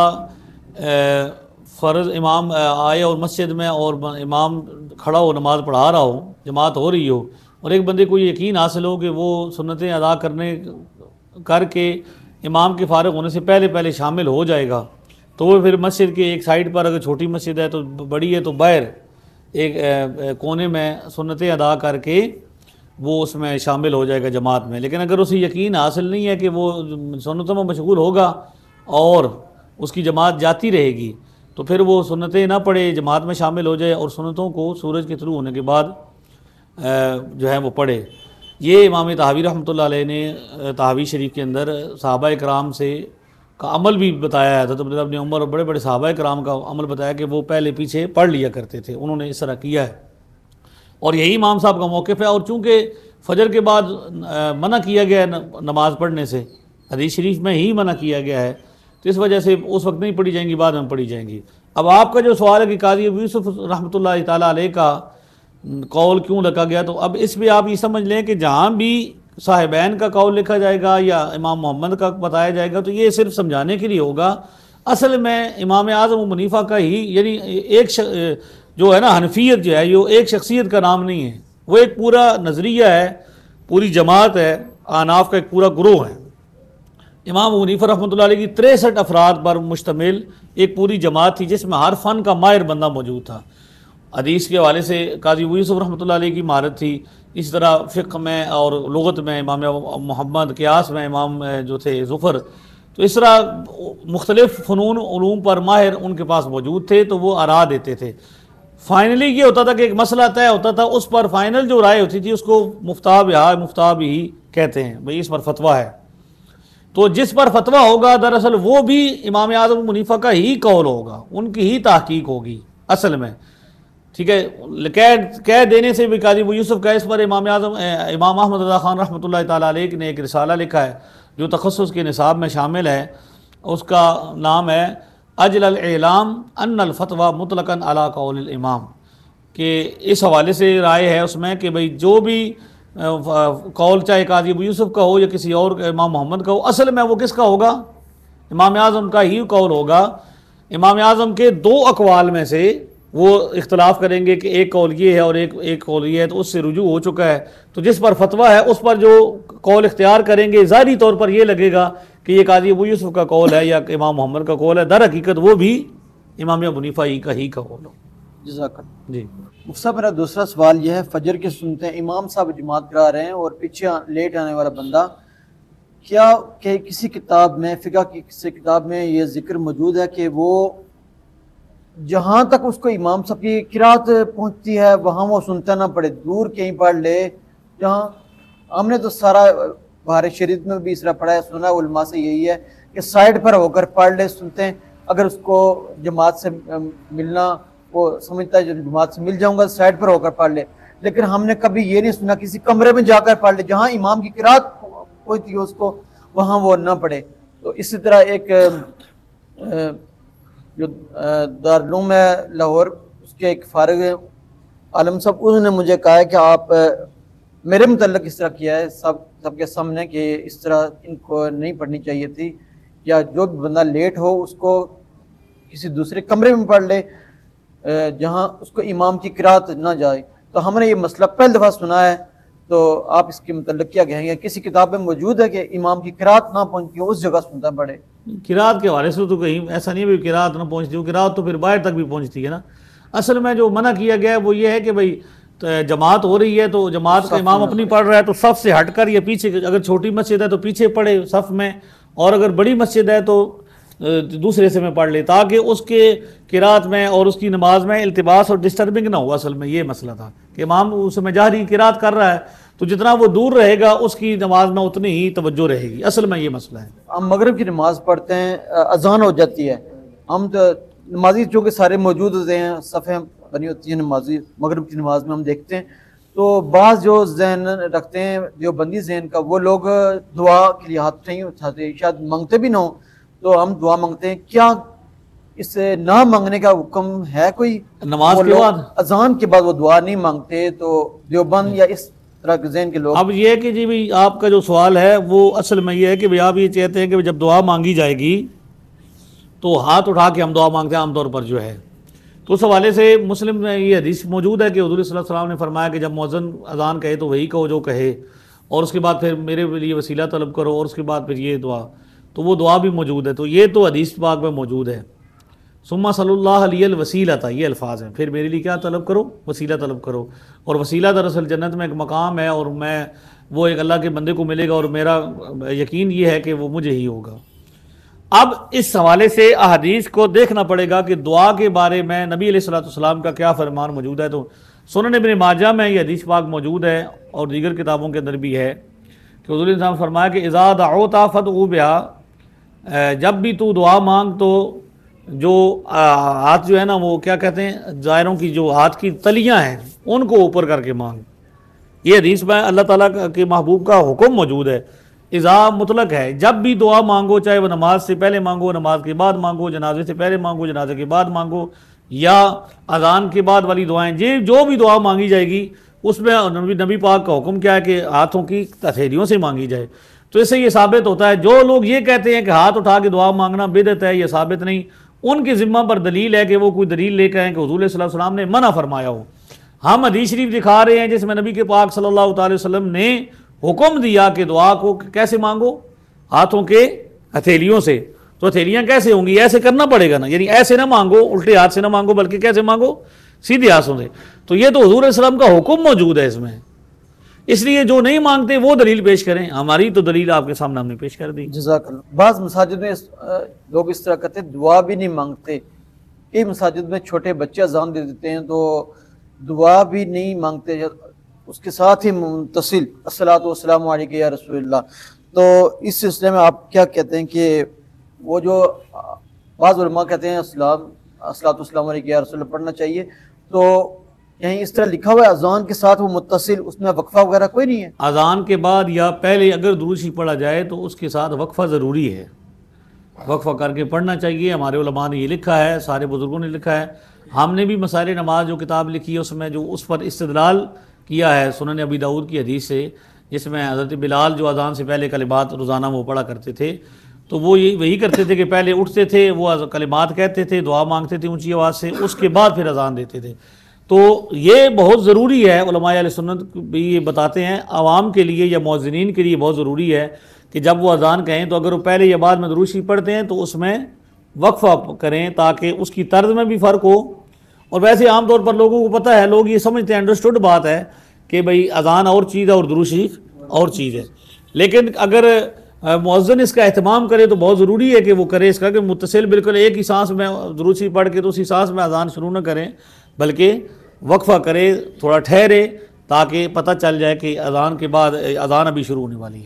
فرض امام آئے اور مسجد میں اور امام کھڑا ہو نماز پڑھا رہا ہو، جماعت ہو رہی ہو، اور ایک بندے کو یہ یقین حاصل ہو کہ وہ سنتیں ادا کرنے کر کے امام کے فارغ ہونے سے پہلے پہلے شامل ہو جائے گا، تو وہ پھر مسجد کے ایک سائڈ پر، اگر چھوٹی مسجد ہے تو بڑی ہے تو باہر ایک کونے میں سنتیں ادا کر کے وہ اس میں شامل ہو جائے گا جماعت میں. لیکن اگر اسے یقین حاصل نہیں ہے کہ وہ سنتوں میں مشغول ہوگا اور اس کی جماعت جاتی رہے گی، تو پھر وہ سنتیں نہ پڑھے، جماعت میں شامل ہو جائے اور سنتوں کو سورج کے طلوع ہونے کے بعد جو ہے وہ پڑھے. یہ امام طحاوی رحمۃ اللہ علیہ نے طحاوی شریف کے اندر صحابہ کرام سے کا عمل بھی بتایا ہے. حضرت عبداللہ بن عمر اور بڑے بڑے صحابہ کرام کا عمل بتایا کہ وہ پہلے پیچھے پڑھ لیا کرتے تھے، انہوں نے اس طرح کیا ہے، اور یہی امام صاحب کا موقف ہے. اور چونکہ فجر کے بعد منع کیا گیا ہے نماز پڑھنے سے، حدیث شریف میں ہی منع کیا گیا ہے، تو اس وجہ سے اس وقت نہیں پڑھی جائیں گی، بعد میں پڑھی جائیں گی. اب آپ کا جو سوال ہے کہ قاضی ابو یوسف رحمۃ اللہ تعالیٰ علیہ کا قول کیوں لکھا گیا، تو اب اس میں آپ یہ سمجھ لیں کہ جہاں بھی صاحبین کا قول لکھا جائے گا یا امام محمد کا بتایا جائے گا تو یہ صرف سمجھانے کے لیے ہوگا. اصل میں امام اعظم ابو حنیفہ کا ہی، یعنی ایک ش... جو ہے نا حنفیت جو ہے یہ ایک شخصیت کا نام نہیں ہے، وہ ایک پورا نظریہ ہے، پوری جماعت ہے، احناف کا ایک پورا گروہ ہے. امام ابو حنیفہ رحمۃ اللہ علیہ کی تریسٹھ افراد پر مشتمل ایک پوری جماعت تھی جس میں ہر فن کا ماہر بندہ موجود تھا. حدیث کے حوالے سے قاضی ابو یوسف رحمۃ اللہ علیہ کی مہارت تھی، اس طرح فقہ میں اور لغت میں امام محمد، قیاس میں امام جو تھے ظفر، تو اس طرح مختلف فنون علوم پر ماہر ان کے پاس موجود تھے، تو وہ آراء دیتے تھے. فائنلی یہ ہوتا تھا کہ ایک مسئلہ طے ہوتا تھا، اس پر فائنل جو رائے ہوتی تھی اس کو مفتاب یا مفتاب ہی کہتے ہیں، بھئی اس پر فتویٰ ہے. تو جس پر فتویٰ ہوگا دراصل وہ بھی امام اعظم ابو حنیفہ کا ہی قول ہوگا، ان کی ہی تحقیق ہوگی اصل میں. ٹھیک ہے، کہہ کہہ دینے سے بھی قاضی ابو یوسف کا اس پر امام اعظم امام احمد رضا خان رحمۃ اللہ تعالیٰ علیہ نے ایک رسالہ لکھا ہے جو تخصص کے نصاب میں شامل ہے. اس کا نام ہے اجل الاعلام ان الفتویٰ مطلقاً علی قول الامام، کہ اس حوالے سے رائے ہے اس میں کہ بھئی جو بھی قول چاہے قاضی ابو یوسف کا ہو یا کسی اور امام محمد کا ہو، اصل میں وہ کس کا ہوگا؟ امام اعظم کا ہی قول ہوگا. امام اعظم کے دو اقوال میں سے وہ اختلاف کریں گے کہ ایک قول یہ ہے اور ایک ایک قول یہ ہے، تو اس سے رجوع ہو چکا ہے. تو جس پر فتویٰ ہے اس پر جو قول اختیار کریں گے ظاہری طور پر یہ لگے گا کہ یہ قاضی ابو یوسف کا قول ہے یا امام محمد کا قول ہے، در حقیقت وہ بھی امام ابو حنیفہ ہی کا ہی قول ہو. جزاک اللہ. جی مفتی صاحب، میرا دوسرا سوال یہ ہے، فجر کی سنتیں امام صاحب جماعت کرا رہے ہیں اور پیچھے لیٹ آنے والا بندہ، کیا کہ کسی کتاب میں، فقہ کی کسی کتاب میں یہ ذکر موجود ہے کہ وہ جہاں تک اس کو امام صاحب کی قرات پہنچتی ہے وہاں وہ سنتا نہ پڑے، دور کہیں پڑھ لے، جہاں ہم نے تو سارا بہار شریعت میں بھی اس طرح پڑھا ہے، سنا علماء سے یہی ہے کہ سائڈ پر ہو کر پڑھ لے سنتے ہیں، اگر اس کو جماعت سے ملنا وہ سمجھتا ہے جو جماعت سے مل جاؤں گا سائڈ پر ہو کر پڑھ لے، لیکن ہم نے کبھی یہ نہیں سنا کسی کمرے میں جا کر پڑھ لے جہاں امام کی قرات ہوتی ہے اس کو وہاں وہ نہ پڑھے۔ تو اسی طرح ایک جو دارالعلوم ہے لاہور اس کے ایک فارغ عالم صاحب انہوں نے مجھے کہا ہے کہ آپ میرے متعلق اس طرح کیا ہے سب سب کے سامنے کہ اس طرح ان کو نہیں پڑھنی چاہیے تھی، یا جو بھی بندہ لیٹ ہو اس کو کسی دوسرے کمرے میں پڑھ لے جہاں اس کو امام کی قرات نہ جائے۔ تو ہم نے یہ مسئلہ پہلی دفعہ سنا ہے، تو آپ اس کے متعلق کیا کہیں گے؟ کسی کتاب میں موجود ہے کہ امام کی قرات نہ پہنچتی ہو اس جگہ سنتا پڑھے؟ قرات کے حوالے سے تو کہیں ایسا نہیں ہے کہ قرات نہ پہنچتی ہو، قرات تو پھر باہر تک بھی پہنچتی ہے نا۔ اصل میں جو منع کیا گیا ہے وہ یہ ہے کہ بھئی جماعت ہو رہی ہے تو جماعت کا امام اپنی پڑھ رہا ہے تو صف سے ہٹ کر یا پیچھے، اگر چھوٹی مسجد ہے تو پیچھے پڑھے صف میں، اور اگر بڑی مسجد ہے تو دوسرے سے میں پڑھ لے، تاکہ اس کے قرات میں اور اس کی نماز میں التباس اور ڈسٹربنگ نہ ہو۔ اصل میں یہ مسئلہ تھا کہ امام اس میں جہری قرات کر رہا ہے تو جتنا وہ دور رہے گا اس کی نماز میں اتنی ہی توجہ رہے گی۔ اصل میں یہ مسئلہ ہے۔ ہم مغرب کی نماز پڑھتے ہیں، اذان ہو جاتی ہے، ہم تو نمازی چونکہ سارے موجود ہوتے ہیں، صفیں بنی ہوتی ہیں نمازی مغرب کی نماز میں ہم دیکھتے ہیں، تو بعض جو ذہن رکھتے ہیں جو بندی ذہن کا وہ لوگ دعا کے لیے ہاتھ نہیں اٹھاتے، شاید مانگتے بھی نہ ہو تو ہم دعا مانگتے ہیں، کیا اس سے نہ مانگنے کا حکم ہے کوئی؟ نماز کے بعد اذان کے بعد وہ دعا نہیں مانگتے، تو دیوبند یا اس طرح کے ذہن کے لوگ؟ اب یہ کہ جی بھی آپ کا جو سوال ہے وہ اصل میں یہ ہے کہ آپ یہ چاہتے ہیں کہ جب دعا مانگی جائے گی تو ہاتھ اٹھا کے ہم دعا مانگتے ہیں عام طور پر جو ہے، تو اس حوالے سے مسلم میں یہ حدیث موجود ہے کہ حضور صلی اللہ علیہ وسلم نے فرمایا کہ جب مؤذن اذان کہے تو وہی کہو جو کہے، اور اس کے بعد پھر میرے لیے وسیلہ طلب کرو، اور اس کے بعد پھر یہ دعا، تو وہ دعا بھی موجود ہے۔ تو یہ تو حدیث پاک میں موجود ہے، ثم صلی اللہ علیہ الوسیلہ تھا، یہ الفاظ ہیں، پھر میرے لیے کیا طلب کرو؟ وسیلہ طلب کرو۔ اور وسیلہ دراصل جنت میں ایک مقام ہے، اور میں وہ ایک اللہ کے بندے کو ملے گا، اور میرا یقین یہ ہے کہ وہ مجھے ہی ہوگا۔ اب اس حوالے سے احادیث کو دیکھنا پڑے گا کہ دعا کے بارے میں نبی علیہ الصلوۃ والسلام کا کیا فرمان موجود ہے۔ تو سنن ابن ماجہ میں یہ حدیث پاک موجود ہے، اور دیگر کتابوں کے اندر بھی ہے کہ حضور نے فرمایا کہ اذا دعوت فادعوا بها، جب بھی تو دعا مانگ تو جو ہاتھ جو ہے نا وہ کیا کہتے ہیں، زائروں کی جو ہاتھ کی تلیاں ہیں ان کو اوپر کر کے مانگ۔ یہ حدیث میں اللہ تعالیٰ کے محبوب کا حکم موجود ہے، اذا مطلق ہے، جب بھی دعا مانگو، چاہے وہ نماز سے پہلے مانگو، نماز کے بعد مانگو، جنازے سے پہلے مانگو، جنازے کے بعد مانگو، یا اذان کے بعد والی دعائیں، جی جو بھی دعا مانگی جائے گی اس میں نبی نبی پاک کا حکم کیا ہے کہ ہاتھوں کی ہتھیلیوں سے مانگی جائے۔ تو اس سے یہ ثابت ہوتا ہے جو لوگ یہ کہتے ہیں کہ ہاتھ اٹھا کے دعا مانگنا بدعت ہے، یہ ثابت نہیں، ان کے ذمہ پر دلیل ہے کہ وہ کوئی دلیل لے کے آئیں کہ حضور صلی اللہ علیہ وسلم نے منع فرمایا ہو۔ ہم حدیث شریف دکھا رہے ہیں جس میں نبی کے پاک صلی اللہ تعالی وسلم نے حکم دیا کہ دعا کو کیسے مانگو؟ ہاتھوں کے ہتھیلیوں سے۔ تو ہتھیلیاں کیسے ہوں گی؟ ایسے کرنا پڑے گا نا، یعنی ایسے نہ مانگو، الٹے ہاتھ سے نہ مانگو، بلکہ کیسے مانگو؟ سیدھے ہاتھوں سے۔ تو یہ تو حضور علیہ السلام کا حکم موجود ہے اس میں، اس لیے جو نہیں مانگتے وہ دلیل پیش کریں، ہماری تو دلیل آپ کے سامنے ہم نے پیش کر دی۔ جزاک اللہ۔ بعض مساجد میں لوگ اس طرح کرتے ہیں، دعا بھی نہیں مانگتے۔ کئی مساجد میں چھوٹے بچے اذان دے دیتے ہیں تو دعا بھی نہیں مانگتے، اس کے ساتھ ہی متصل الصلاۃ والسلام علیک یا رسول اللہ۔ تو اس سلسلے میں آپ کیا کہتے ہیں کہ وہ جو بعض علماء کہتے ہیں السلام الصلاۃ والسلام علیک یا رسول اللہ پڑھنا چاہیے، تو یہیں اس طرح لکھا ہوا ہے اذان کے ساتھ وہ متصل، اس میں وقفہ وغیرہ کوئی نہیں ہے؟ اذان کے بعد یا پہلے اگر درود شریف پڑھا جائے تو اس کے ساتھ وقفہ ضروری ہے، وقفہ کر کے پڑھنا چاہیے۔ ہمارے علماء نے یہ لکھا ہے، سارے بزرگوں نے لکھا ہے، ہم نے بھی مسائل نماز جو کتاب لکھی ہے اس میں جو اس پر استدلال کیا ہے سنن ابی داؤد کی حدیث سے، جس میں حضرت بلال جو اذان سے پہلے کلمات روزانہ وہ پڑھا کرتے تھے، تو وہ یہ وہی کرتے تھے کہ پہلے اٹھتے تھے، وہ کلمات کہتے تھے، دعا مانگتے تھے اونچی آواز سے، اس کے بعد پھر اذان دیتے تھے۔ تو یہ بہت ضروری ہے، علماء اہل سنت بھی یہ بتاتے ہیں، عوام کے لیے یا مؤذنین کے لیے بہت ضروری ہے کہ جب وہ اذان کہیں تو اگر وہ پہلے یا بعد میں درود شریف پڑھتے ہیں تو اس میں وقفہ کریں تاکہ اس کی طرز میں بھی فرق ہو۔ اور ویسے عام طور پر لوگوں کو پتہ ہے، لوگ یہ سمجھتے ہیں، انڈرسٹوڈ بات ہے کہ بھئی اذان اور چیز ہے اور درود شریف اور چیز ہے، لیکن اگر مؤذن اس کا اہتمام کرے تو بہت ضروری ہے کہ وہ کرے اس کا، کہ متصل بالکل ایک ہی سانس میں درود شریف پڑھ کے تو اسی سانس میں اذان شروع نہ کریں، بلکہ وقفہ کرے، تھوڑا ٹھہرے، تاکہ پتہ چل جائے کہ اذان کے بعد اذان ابھی شروع ہونے والی ہے۔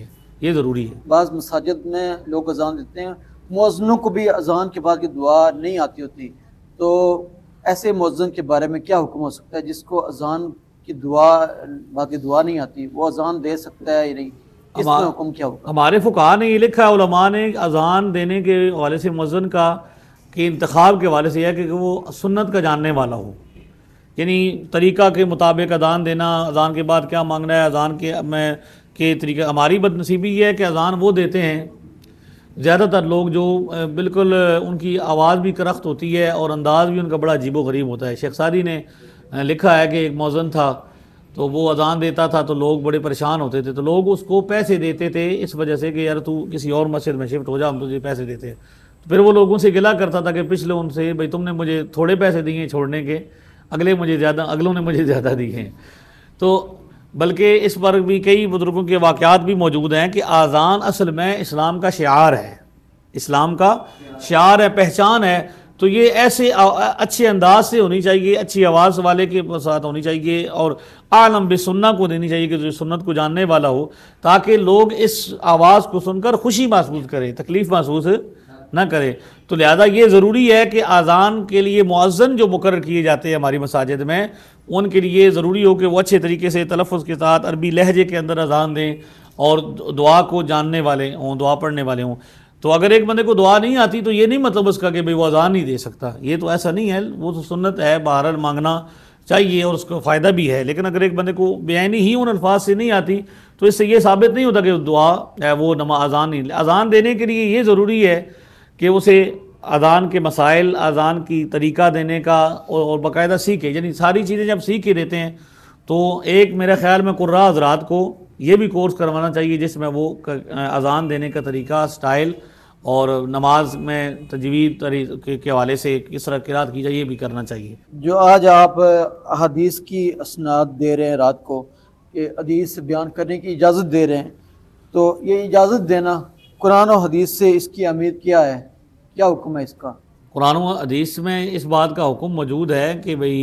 یہ ضروری ہے۔ بعض مساجد میں لوگ اذان دیتے ہیں، مؤذنوں کو بھی اذان کے بعد کی دعا نہیں آتی ہوتی، تو ایسے مؤذن کے بارے میں کیا حکم ہو سکتا ہے جس کو اذان کی دعا بعد کی دعا نہیں آتی، وہ اذان دے سکتا ہے یا نہیں؟ اس میں حکم کیا ہوگا؟ ہمارے فقہا نے یہ لکھا ہے، علماء نے، اذان دینے کے حوالے سے مؤذن کا کہ انتخاب کے حوالے سے یہ ہے کہ وہ سنت کا جاننے والا ہو، یعنی طریقہ کے مطابق اذان دینا، اذان کے بعد کیا مانگنا ہے، اذان کے میں کے طریقہ۔ ہماری بد نصیبی یہ ہے کہ اذان وہ دیتے ہیں زیادہ تر لوگ جو بالکل ان کی آواز بھی کرخت ہوتی ہے اور انداز بھی ان کا بڑا عجیب و غریب ہوتا ہے۔ شیخ سعدی نے لکھا ہے کہ ایک مؤذن تھا تو وہ اذان دیتا تھا تو لوگ بڑے پریشان ہوتے تھے، تو لوگ اس کو پیسے دیتے تھے اس وجہ سے کہ یار تو کسی اور مسجد میں شفٹ ہو جا، ہم تجھے پیسے دیتے ہیں۔ تو پھر وہ لوگوں سے گلا کرتا تھا کہ پچھلے ان سے بھئی تم نے مجھے تھوڑے پیسے دیے چھوڑنے کے، اگلے مجھے زیادہ اگلوں نے مجھے زیادہ دیے ہیں۔ تو بلکہ اس پر بھی کئی بزرگوں کے واقعات بھی موجود ہیں کہ اذان اصل میں اسلام کا شعار ہے، اسلام کا شعار ہے، پہچان ہے، تو یہ ایسے اچھے انداز سے ہونی چاہیے، اچھی آواز والے کے ساتھ ہونی چاہیے، اور عالم بسنہ کو دینی چاہیے کہ جو سنت کو جاننے والا ہو، تاکہ لوگ اس آواز کو سن کر خوشی محسوس کریں، تکلیف محسوس نہ کرے۔ تو لہذا یہ ضروری ہے کہ اذان کے لیے مؤذن جو مقرر کیے جاتے ہیں ہماری مساجد میں، ان کے لیے ضروری ہو کہ وہ اچھے طریقے سے تلفظ کے ساتھ عربی لہجے کے اندر اذان دیں اور دعا کو جاننے والے ہوں، دعا پڑھنے والے ہوں۔ تو اگر ایک بندے کو دعا نہیں آتی تو یہ نہیں مطلب اس کا کہ بھئی وہ اذان نہیں دے سکتا، یہ تو ایسا نہیں ہے، وہ تو سنت ہے، بہرحال مانگنا چاہیے اور اس کو فائدہ بھی ہے۔ لیکن اگر ایک بندے کو بیانی ہی ان الفاظ سے نہیں آتی تو اس سے یہ ثابت نہیں ہوتا کہ دعا ہے وہ نماز اذان نہیں۔ اذان دینے کے لیے یہ ضروری ہے کہ اسے اذان کے مسائل، اذان کی طریقہ دینے کا اور باقاعدہ سیکھے، یعنی ساری چیزیں جب سیکھ کے دیتے ہیں تو ایک میرے خیال میں قراء حضرات کو یہ بھی کورس کروانا چاہیے جس میں وہ اذان دینے کا طریقہ، سٹائل اور نماز میں تجوید طریقے کے حوالے سے کس طرح قرات کی جائے یہ بھی کرنا چاہیے۔ جو آج آپ احادیث کی اسناد دے رہے ہیں رات کو، کہ حدیث بیان کرنے کی اجازت دے رہے ہیں، تو یہ اجازت دینا قرآن و حدیث سے اس کی اہمیت کیا ہے، کیا حکم ہے اس کا؟ قرآن و حدیث میں اس بات کا حکم موجود ہے کہ بھئی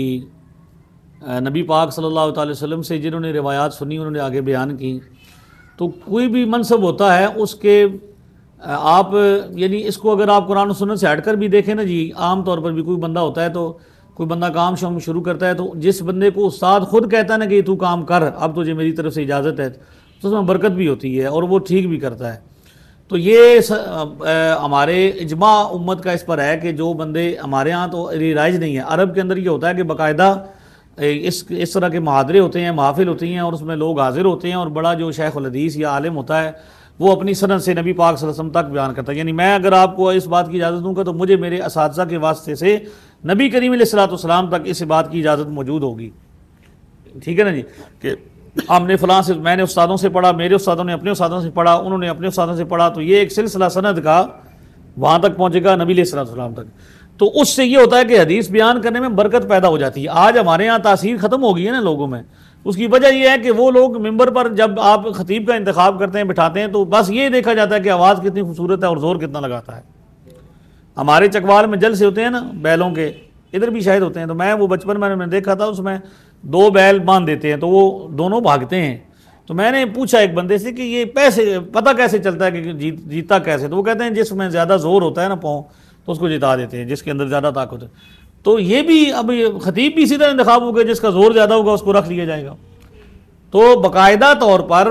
نبی پاک صلی اللہ تعالی وسلم سے جنہوں نے روایات سنی انہوں نے آگے بیان کی، تو کوئی بھی منصب ہوتا ہے اس کے آپ یعنی اس کو اگر آپ قرآن و سنت سے ہٹ کر بھی دیکھیں نا جی، عام طور پر بھی کوئی بندہ ہوتا ہے تو کوئی بندہ کام شام شروع کرتا ہے تو جس بندے کو استاد خود کہتا ہے نا کہ یہ تو کام کر، اب تجھے میری طرف سے اجازت ہے، تو اس میں برکت بھی ہوتی ہے اور وہ ٹھیک بھی کرتا ہے۔ تو یہ ہمارے اجماع امت کا اس پر ہے کہ جو بندے، ہمارے ہاں تو رائج نہیں ہے، عرب کے اندر یہ ہوتا ہے کہ باقاعدہ اس اس طرح کے محاضرے ہوتے ہیں، محافل ہوتی ہیں اور اس میں لوگ حاضر ہوتے ہیں، اور بڑا جو شیخ الحدیث یا عالم ہوتا ہے وہ اپنی سند سے نبی پاک صلی اللہ علیہ وسلم تک بیان کرتا ہے۔ یعنی میں اگر آپ کو اس بات کی اجازت دوں گا تو مجھے میرے اساتذہ کے واسطے سے نبی کریم علیہ الصلوۃ والسلام تک اس بات کی اجازت موجود ہوگی، ٹھیک ہے نا جی، کہ ہم نے فلاں سے، میں نے استادوں سے پڑھا، میرے استادوں نے اپنے استادوں سے پڑھا، انہوں نے اپنے استادوں سے پڑھا، تو یہ ایک سلسلہ سند کا وہاں تک پہنچے گا نبی علیہ الصلوۃ والسلام تک۔ تو اس سے یہ ہوتا ہے کہ حدیث بیان کرنے میں برکت پیدا ہو جاتی ہے۔ آج ہمارے یہاں تاثیر ختم ہو گئی ہے نا لوگوں میں، اس کی وجہ یہ ہے کہ وہ لوگ ممبر پر جب آپ خطیب کا انتخاب کرتے ہیں، بٹھاتے ہیں، تو بس یہ دیکھا جاتا ہے کہ آواز کتنی خوبصورت ہے اور زور کتنا لگاتا ہے۔ ہمارے چکوال میں جلسے ہوتے ہیں نا بیلوں کے، ادھر بھی شاید ہوتے ہیں، تو میں وہ بچپن میں نے دیکھا تھا، اس میں دو بیل باندھ دیتے ہیں تو وہ دونوں بھاگتے ہیں۔ تو میں نے پوچھا ایک بندے سے کہ یہ پیسے پتہ کیسے چلتا ہے کہ جیت جیتا کیسے؟ تو وہ کہتے ہیں جس میں زیادہ زور ہوتا ہے نا پاؤں تو اس کو جتا دیتے ہیں، جس کے اندر زیادہ طاقت ہے۔ تو یہ بھی اب خطیب بھی اسی طرح انتخاب ہوگا، جس کا زور زیادہ ہوگا اس کو رکھ لیا جائے گا۔ تو باقاعدہ طور پر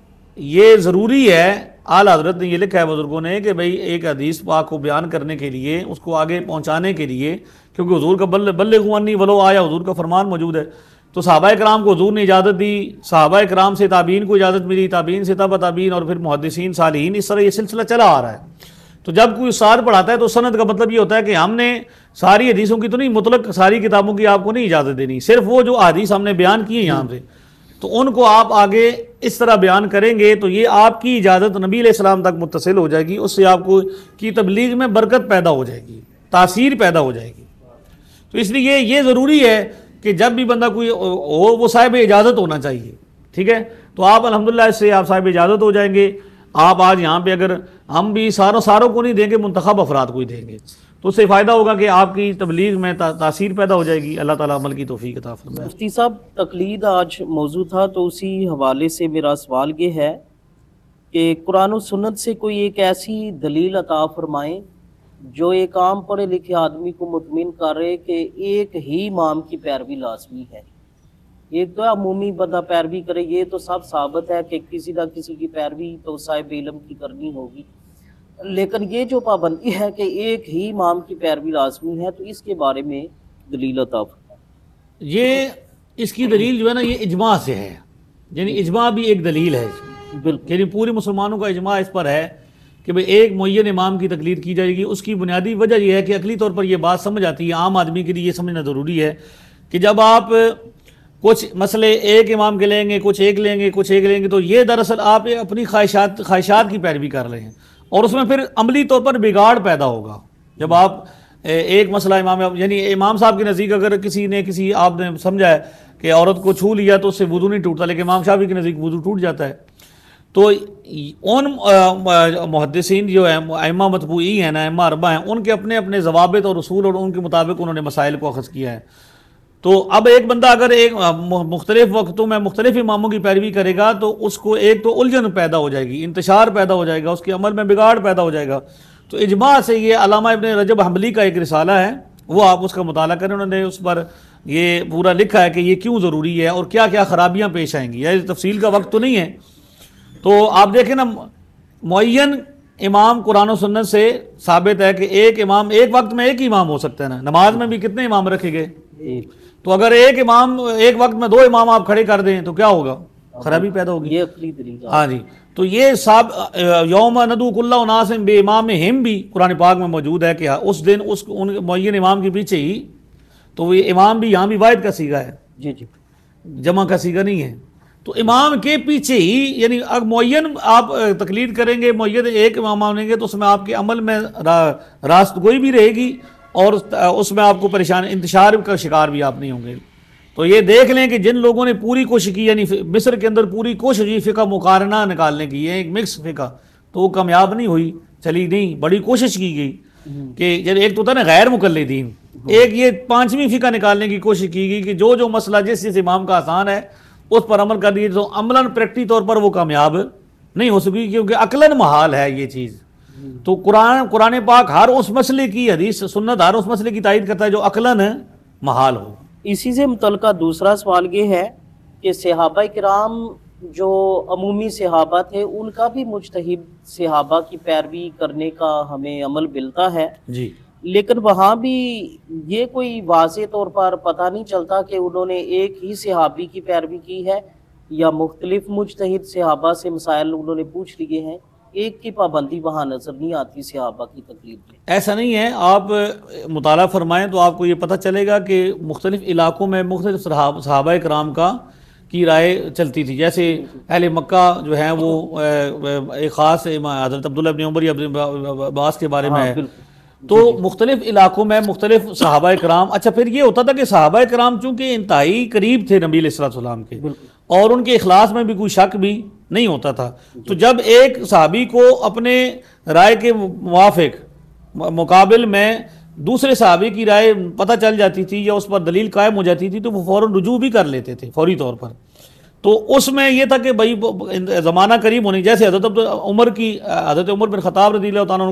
یہ ضروری ہے، اعلیٰ حضرت نے یہ لکھا ہے بزرگوں نے کہ بھئی ایک حدیث پاک کو بیان کرنے کے لیے، اس کو آگے پہنچانے کے لیے، کیونکہ حضور کا بلغوا انی ولو آیا، حضور کا فرمان موجود ہے، تو صحابہ کرام کو حضور نے اجازت دی، صحابہ کرام سے تابعین کو اجازت ملی، تابعین سے تبع تابعین، اور پھر محدثین صالحین، اس طرح یہ سلسلہ چلا آ رہا ہے۔ تو جب کوئی استاد پڑھاتا ہے تو سند کا مطلب یہ ہوتا ہے کہ ہم نے ساری حدیثوں کی تو نہیں، مطلق ساری کتابوں کی آپ کو نہیں اجازت دینی، صرف وہ جو حدیث ہم نے بیان کی ہے یہاں سے، تو ان کو آپ آگے اس طرح بیان کریں گے تو یہ آپ کی اجازت نبی علیہ السلام تک متصل ہو جائے گی، اس سے آپ کو کی تبلیغ میں برکت پیدا ہو جائے گی، تاثیر پیدا ہو جائے گی۔ تو اس لیے یہ ضروری ہے کہ جب بھی بندہ کوئی ہو وہ صاحب اجازت ہونا چاہیے، ٹھیک ہے؟ تو آپ الحمدللہ اس سے آپ صاحب اجازت ہو جائیں گے۔ آپ آج یہاں پہ اگر ہم بھی ساروں ساروں کو نہیں دیں گے، منتخب افراد کو ہی دیں گے، تو اس سے فائدہ ہوگا کہ آپ کی تبلیغ میں تاثیر پیدا ہو جائے گی۔ اللہ تعالیٰ عمل کی توفیق عطا فرمائے۔ مفتی صاحب، تقلید آج موضوع تھا تو اسی حوالے سے میرا سوال یہ ہے کہ قرآن و سنت سے کوئی ایک ایسی دلیل عطا فرمائیں جو ایک عام پڑھے لکھے آدمی کو مطمئن کر رہے کہ ایک ہی امام کی پیروی لازمی ہے. ایک تو عمومی بندہ پیروی کرے، یہ تو سب ثابت ہے کہ کسی نہ کسی کی پیروی تو صاحب علم کی کرنی ہوگی، لیکن یہ جو پابندی ہے کہ ایک ہی امام کی پیروی لازمی ہے، تو اس کے بارے میں دلیل عطا فرمائیں. یہ اس کی دلیل جو ہے نا یہ اجماع سے ہے، یعنی اجماع بھی ایک دلیل ہے، بالکل یعنی پورے مسلمانوں کا اجماع اس پر ہے کہ بھئی ایک معین امام کی تقلید کی جائے گی. اس کی بنیادی وجہ یہ ہے کہ عقلی طور پر یہ بات سمجھ آتی ہے، عام آدمی کے لیے یہ سمجھنا ضروری ہے کہ جب آپ کچھ مسئلے ایک امام کے لیں گے، کچھ ایک لیں گے، کچھ ایک لیں گے، تو یہ دراصل آپ اپنی خواہشات خواہشات کی پیروی کر رہے ہیں، اور اس میں پھر عملی طور پر بگاڑ پیدا ہوگا. جب آپ ایک مسئلہ امام یعنی امام صاحب کے نزدیک اگر کسی نے کسی آپ نے سمجھا ہے کہ عورت کو چھو لیا تو اس سے وضو نہیں ٹوٹتا، لیکن امام شافعی کے نزدیک وضو ٹوٹ جاتا ہے، تو ان محدثین جو ہیں ائمہ متبوعی ہیں نا، ائمہ اربعہ ہیں، ان کے اپنے اپنے ضوابط اور اصول اور ان کے مطابق انہوں نے مسائل کو اخذ کیا ہے. تو اب ایک بندہ اگر ایک مختلف وقتوں میں مختلف اماموں کی پیروی کرے گا تو اس کو ایک تو الجھن پیدا ہو جائے گی، انتشار پیدا ہو جائے گا، اس کے عمل میں بگاڑ پیدا ہو جائے گا. تو اجماع سے یہ علامہ ابن رجب حنبلی کا ایک رسالہ ہے، وہ آپ اس کا مطالعہ کریں، انہوں نے اس پر یہ پورا لکھا ہے کہ یہ کیوں ضروری ہے اور کیا کیا خرابیاں پیش آئیں گی. یہ تفصیل کا وقت تو نہیں ہے. تو آپ دیکھیں نا، معین امام قرآن و سنت سے ثابت ہے کہ ایک امام ایک وقت میں ایک ہی امام ہو سکتا ہے نا. نماز میں بھی کتنے امام رکھے گئے؟ تو اگر ایک امام ایک وقت میں دو امام آپ کھڑے کر دیں تو کیا ہوگا؟ خرابی پیدا ہوگی. یہ عقلی دلیل ہے. ہاں جی، تو یہ ساب یوم ندعو کل اناس بامامہم بھی قرآن پاک میں موجود ہے کہ اس دن اس ان معین امام کے پیچھے ہی، تو یہ امام بھی یہاں بھی واحد کا صیغہ ہے، جی جی جمع کا صیغہ نہیں ہے. تو امام کے پیچھے ہی، یعنی اگر معین آپ تقلید کریں گے، معین ایک امام مانیں گے، تو اس میں آپ کے عمل میں راست گوئی بھی رہے گی اور اس میں آپ کو پریشان انتشار کا شکار بھی آپ نہیں ہوں گے. تو یہ دیکھ لیں کہ جن لوگوں نے پوری کوشش کی، یعنی مصر کے اندر پوری کوشش کی فقہ مقارنہ نکالنے کی، یہ ایک مکس فقہ، تو وہ کامیاب نہیں ہوئی، چلی نہیں. بڑی کوشش کی گئی کہ جب ایک تو تھا نا غیر مقلدین، ایک یہ پانچویں فقہ نکالنے کی کوشش کی گئی کہ جو جو مسئلہ جس جس امام کا آسان ہے اس پر عمل کر دیے، تو عملاً پریکٹی طور پر وہ کامیاب نہیں ہو سکی، کیونکہ عقلاً محال ہے یہ چیز. تو قرآن قرآن پاک ہر اس مسئلے کی حدیث سنت ہر اس مسئلے کی تائید کرتا ہے جو عقلاً محال ہو. اسی سے متعلقہ دوسرا سوال یہ ہے کہ صحابہ کرام جو عمومی صحابہ تھے، ان کا بھی مجتہد صحابہ کی پیروی کرنے کا ہمیں عمل ملتا ہے جی، لیکن وہاں بھی یہ کوئی واضح طور پر پتہ نہیں چلتا کہ انہوں نے ایک ہی صحابی کی پیروی کی ہے یا مختلف مجتہد صحابہ سے مسائل انہوں نے پوچھ لیے ہیں. ایک کی پابندی وہاں نظر نہیں آتی صحابہ کی تقلید میں. ایسا نہیں ہے، آپ مطالعہ فرمائیں تو آپ کو یہ پتہ چلے گا کہ مختلف علاقوں میں مختلف صحابہ کرام کا کی رائے چلتی تھی. جیسے اہل مکہ جو ہیں وہ ایک خاص حضرت عبداللہ ابن عمر یا ابن عباس کے بارے میں ہے، تو مختلف علاقوں میں مختلف صحابہ کرام. اچھا، پھر یہ ہوتا تھا کہ صحابہ کرام چونکہ انتہائی قریب تھے نبی علیہ السلام کے، اور ان کے اخلاص میں بھی کوئی شک بھی نہیں ہوتا تھا، تو جب ایک صحابی کو اپنے رائے کے موافق مقابل میں دوسرے صحابی کی رائے پتہ چل جاتی تھی یا اس پر دلیل قائم ہو جاتی تھی تو وہ فوراً رجوع بھی کر لیتے تھے فوری طور پر. تو اس میں یہ تھا کہ بھائی زمانہ قریب ہونے، جیسے حضرت عمر کی حضرت عمر بن خطاب رضی اللہ تعالیٰ عنہ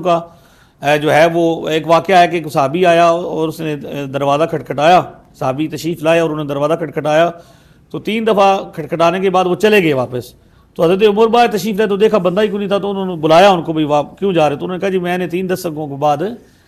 کا جو ہے وہ ایک واقعہ ہے کہ ایک صحابی آیا اور اس نے دروازہ کھٹکھٹایا، صحابی تشریف لائے اور انہوں نے دروازہ کھٹکھٹایا، تو تین دفعہ کھٹکھٹانے کے بعد وہ چلے گئے واپس. تو حضرت عمر بھائی تشریف لائے تو دیکھا بندہ ہی کوئی نہیں تھا، تو انہوں نے بلایا ان کو، بھائی واپ کیوں جا رہے؟ تو انہوں نے کہا جی میں نے تین دستکوں کے بعد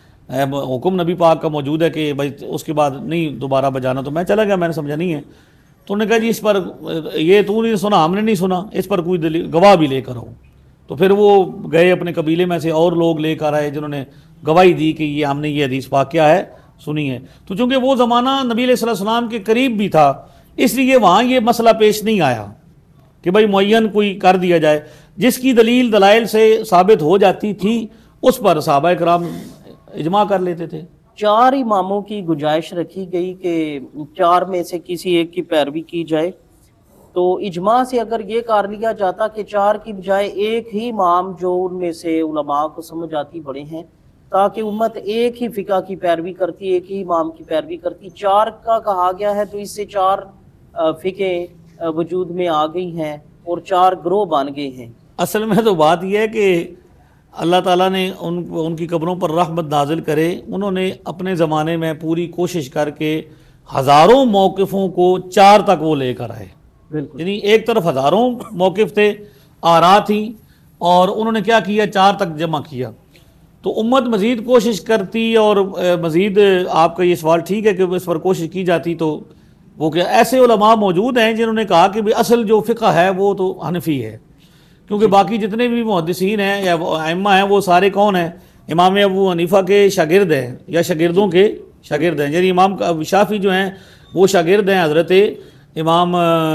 حکم نبی پاک کا موجود ہے کہ بھائی اس کے بعد نہیں دوبارہ بجانا، تو میں چلا گیا، میں نے سمجھا نہیں ہے. تو انہوں نے کہا جی اس پر یہ تو نہیں سنا، ہم نے نہیں سنا، اس پر کوئی دلیل گواہ بھی لے کر آؤ. تو پھر وہ گئے اپنے قبیلے میں سے اور لوگ لے کر آئے جنہوں نے گواہی دی کہ یہ ہم نے یہ حدیث پاک کیا ہے سنی ہے. تو چونکہ وہ زمانہ نبی علیہ السلام کے قریب بھی تھا، اس لیے وہاں یہ مسئلہ پیش نہیں آیا کہ بھائی معین کوئی کر دیا جائے. جس کی دلیل دلائل سے ثابت ہو جاتی تھی اس پر صحابہ کرام اجماع کر لیتے تھے. چار اماموں کی گنجائش رکھی گئی کہ چار میں سے کسی ایک کی پیروی کی جائے، تو اجماع سے اگر یہ کر لیا جاتا کہ چار کی بجائے ایک ہی امام جو ان میں سے علماء کو سمجھ آتی بڑے ہیں، تاکہ امت ایک ہی فقہ کی پیروی کرتی، ایک ہی امام کی پیروی کرتی. چار کا کہا گیا ہے تو اس سے چار فقہ وجود میں آ گئی ہیں اور چار گروہ بن گئے ہیں. اصل میں تو بات یہ ہے کہ اللہ تعالیٰ نے ان ان کی قبروں پر رحمت نازل کرے، انہوں نے اپنے زمانے میں پوری کوشش کر کے ہزاروں موقفوں کو چار تک وہ لے کر آئے. بالکل. یعنی ایک طرف ہزاروں موقف تھے، آراء تھیں، اور انہوں نے کیا کیا، چار تک جمع کیا. تو امت مزید کوشش کرتی اور مزید آپ کا یہ سوال ٹھیک ہے کہ اس پر کوشش کی جاتی، تو وہ کہ ایسے علماء موجود ہیں جنہوں نے کہا کہ اصل جو فقہ ہے وہ تو حنفی ہے، کیونکہ باقی جتنے بھی محدثین ہیں یا ائمہ ہیں وہ سارے کون ہیں، امام ابو حنیفہ کے شاگرد ہیں یا شاگردوں کے شاگرد ہیں. یعنی امام شافعی جو ہیں وہ شاگرد ہیں حضرت امام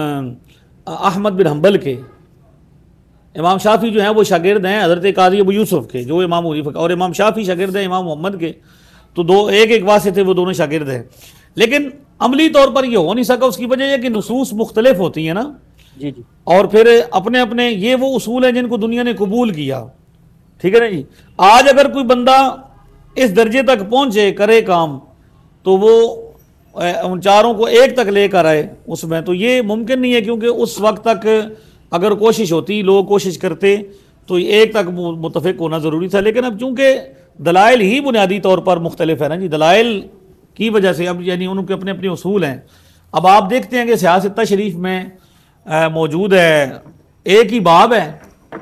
احمد بن حنبل کے. امام شافعی جو ہیں وہ شاگرد ہیں حضرت قاضی ابو یوسف کے جو امام حنیفہ کے، اور امام شافعی شاگرد ہیں امام محمد کے. تو دو ایک ایک واسطے تھے، وہ دونوں شاگرد ہیں. لیکن عملی طور پر یہ ہو نہیں سکا، اس کی وجہ یہ کہ نصوص مختلف ہوتی ہیں نا. جی جی. اور پھر اپنے اپنے یہ وہ اصول ہیں جن کو دنیا نے قبول کیا. ٹھیک ہے نا جی. آج اگر کوئی بندہ اس درجے تک پہنچے کرے کام تو وہ ان چاروں کو ایک تک لے کر آئے اس میں، تو یہ ممکن نہیں ہے، کیونکہ اس وقت تک اگر کوشش ہوتی، لوگ کوشش کرتے، تو ایک تک متفق ہونا ضروری تھا. لیکن اب چونکہ دلائل ہی بنیادی طور پر مختلف ہے نا جی، دلائل کی وجہ سے اب یعنی ان کے اپنے اپنے اصول ہیں. اب آپ دیکھتے ہیں کہ سیاستہ شریف میں موجود ہے، ایک ہی باب ہے،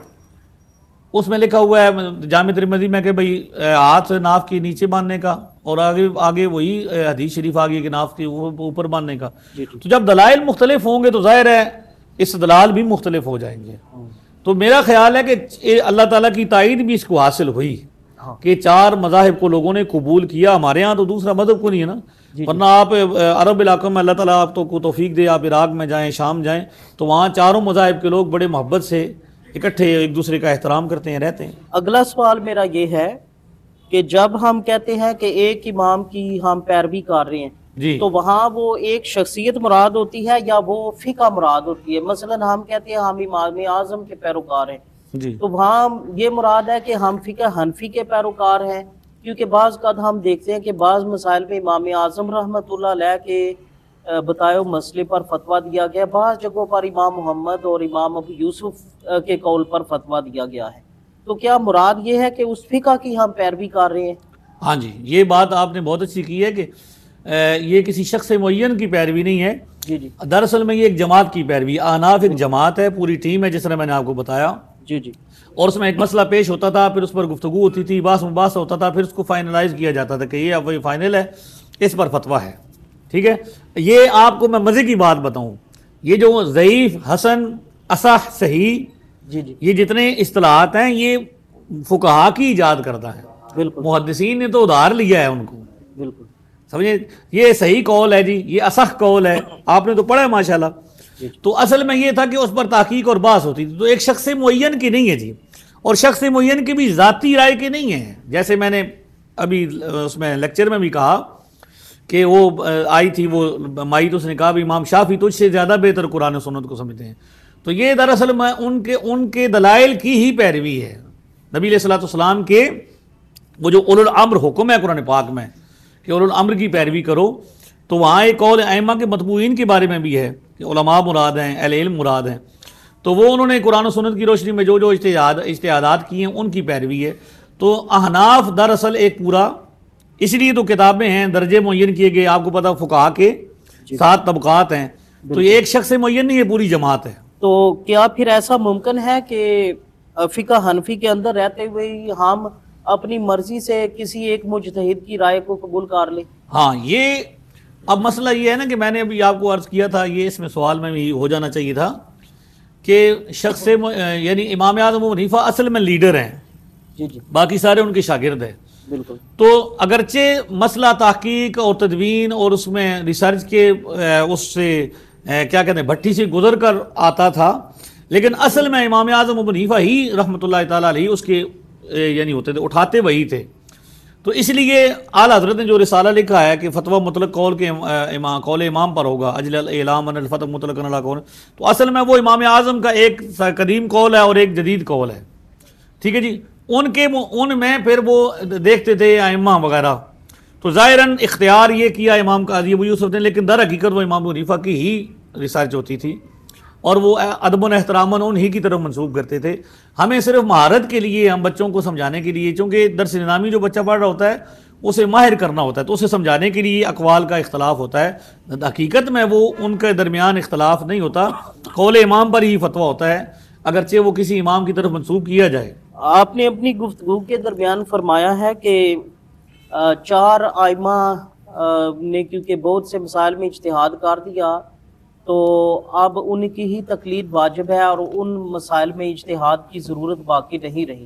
اس میں لکھا ہوا ہے جامع ترمذی میں کہ بھئی ہاتھ ناف کے نیچے باندھنے کا، اور آگے آگے وہی حدیث شریف آگے کہ ناف کے اوپر باندھنے کا. تو جب دلائل مختلف ہوں گے تو ظاہر ہے استدلال بھی مختلف ہو جائیں گے. تو میرا خیال ہے کہ اللہ تعالیٰ کی تائید بھی اس کو حاصل ہوئی کہ چار مذاہب کو لوگوں نے قبول کیا. ہمارے ہاں تو دوسرا مذہب کو نہیں ہے نا، ورنہ آپ عرب علاقوں میں اللہ تعالیٰ آپ کو توفیق دے، آپ عراق میں جائیں، شام جائیں، تو وہاں چاروں مذاہب کے لوگ بڑے محبت سے اکٹھے ایک دوسرے کا احترام کرتے ہیں، رہتے ہیں. اگلا سوال میرا یہ ہے کہ جب ہم کہتے ہیں کہ ایک امام کی ہم پیروی کر رہے ہیں جی، تو وہاں وہ ایک شخصیت مراد ہوتی ہے یا وہ فقہ مراد ہوتی ہے؟ مثلا ہم کہتے ہیں ہم امام اعظم کے پیروکار ہیں جی، تو وہاں یہ مراد ہے کہ ہم فقہ حنفی کے پیروکار ہیں؟ کیونکہ بعض کا ہم دیکھتے ہیں کہ بعض مسائل پہ امام اعظم رحمۃ اللہ علیہ کے بتائے مسئلے پر فتویٰ دیا گیا، بعض جگہوں پر امام محمد اور امام ابو یوسف کے قول پر فتویٰ دیا گیا ہے. تو کیا مراد یہ ہے کہ اس فقہ کی ہم پیروی کر رہے ہیں؟ ہاں جی، یہ بات آپ نے بہت اچھی کی ہے کہ یہ کسی شخص معین کی پیروی نہیں ہے. جی جی. دراصل میں یہ ایک جماعت کی پیروی، احناف ایک جماعت ہے، پوری ٹیم ہے، جس طرح میں نے آپ کو بتایا. جی جی. اور اس میں ایک مسئلہ پیش ہوتا تھا، پھر اس پر گفتگو ہوتی تھی، باس مباحثہ ہوتا تھا، پھر اس کو فائنلائز کیا جاتا تھا کہ یہ اب وہی فائنل ہے، اس پر فتویٰ ہے. ٹھیک ہے. یہ آپ کو میں مزے کی بات بتاؤں، یہ جو ضعیف، حسن، اصح، صحیح، جی جی، یہ جتنے اصطلاحات ہیں یہ فقہا کی ایجاد کرتا ہے. بالکل. محدثین نے تو ادھار لیا ہے ان کو. بالکل. سمجھے، یہ صحیح قول ہے جی، یہ اصح قول ہے، آپ نے تو پڑھا ہے ماشاءاللہ. تو اصل میں یہ تھا کہ اس پر تحقیق اور بحث ہوتی تھی. تو ایک شخص معین کی نہیں ہے جی، اور شخص معین کی بھی ذاتی رائے کے نہیں ہے. جیسے میں نے ابھی اس میں لیکچر میں بھی کہا کہ وہ آئی تھی وہ مائی، تو اس نے کہا بھی امام شافعی تجھ سے زیادہ بہتر قرآن و سنت کو سمجھتے ہیں. تو یہ دراصل میں ان کے ان کے دلائل کی ہی پیروی ہے. نبی علیہ الصلوۃ والسلام کے وہ جو اولو الامر حکم ہے قرآن پاک میں کہ اولو الامر کی پیروی کرو، تو وہاں ایک قول ائمہ کے متبوعین کے بارے میں بھی ہے کہ علماء مراد ہیں، اہل علم مراد ہیں. تو وہ انہوں نے قرآن و سنت کی روشنی میں جو جو اجتہاد اجتہادات کیے ہیں ان کی پیروی ہے. تو احناف دراصل ایک پورا، اس لیے تو کتابیں ہیں، درجے معین کیے گئے. آپ کو پتا فقہا کے سات طبقات ہیں، تو یہ ایک شخص معین نہیں ہے، پوری جماعت ہے. تو کیا پھر ایسا ممکن ہے کہ فقہ حنفی کے اندر رہتے ہوئے ہم اپنی مرضی سے کسی ایک مجتہد کی رائے کو قبول کر لیں؟ ہاں، یہ اب مسئلہ یہ ہے نا کہ میں نے ابھی آپ کو عرض کیا تھا، یہ اس میں سوال میں بھی ہو جانا چاہیے تھا کہ شخص یعنی امام اعظم ابو حنیفہ اصل میں لیڈر ہیں، جی جی، باقی سارے ان کے شاگرد ہیں. بالکل. تو اگرچہ مسئلہ تحقیق اور تدوین اور اس میں ریسرچ کے اس سے کیا کہتے ہیں بھٹی سے گزر کر آتا تھا، لیکن اصل میں امام اعظم ابو حنیفہ ہی رحمۃ اللہ تعالیٰ علیہ اس کے یعنی ہوتے تھے، اٹھاتے وہی تھے. تو اس لیے اعلیٰ حضرت نے جو رسالہ لکھا ہے کہ فتویٰ مطلق قول کے امام قول امام پر ہوگا، اجل الاعلام ان الفتح مطلق علی قول، تو اصل میں وہ امام اعظم کا ایک قدیم قول ہے اور ایک جدید قول ہے. ٹھیک ہے جی. ان کے ان میں پھر وہ دیکھتے تھے ائمہ وغیرہ، تو ظاہراً اختیار یہ کیا امام قاضی ابو یوسف نے، لیکن در حقیقت وہ امام ابو حنیفہ کی ہی ریسرچ ہوتی تھی. اور وہ ادب و احتراماً انہی کی طرف منسوب کرتے تھے. ہمیں صرف مہارت کے لیے ہم بچوں کو سمجھانے کے لیے، چونکہ درس نظامی جو بچہ پڑھ رہا ہوتا ہے اسے ماہر کرنا ہوتا ہے، تو اسے سمجھانے کے لیے اقوال کا اختلاف ہوتا ہے. حقیقت میں وہ ان کے درمیان اختلاف نہیں ہوتا، قول امام پر ہی فتویٰ ہوتا ہے، اگرچہ وہ کسی امام کی طرف منسوب کیا جائے. آپ نے اپنی گفتگو کے درمیان فرمایا ہے کہ چار آئمہ نے کیونکہ بہت سے مسائل میں اجتہاد کر دیا تو اب ان کی ہی تقلید واجب ہے اور ان مسائل میں اجتہاد کی ضرورت باقی نہیں رہی.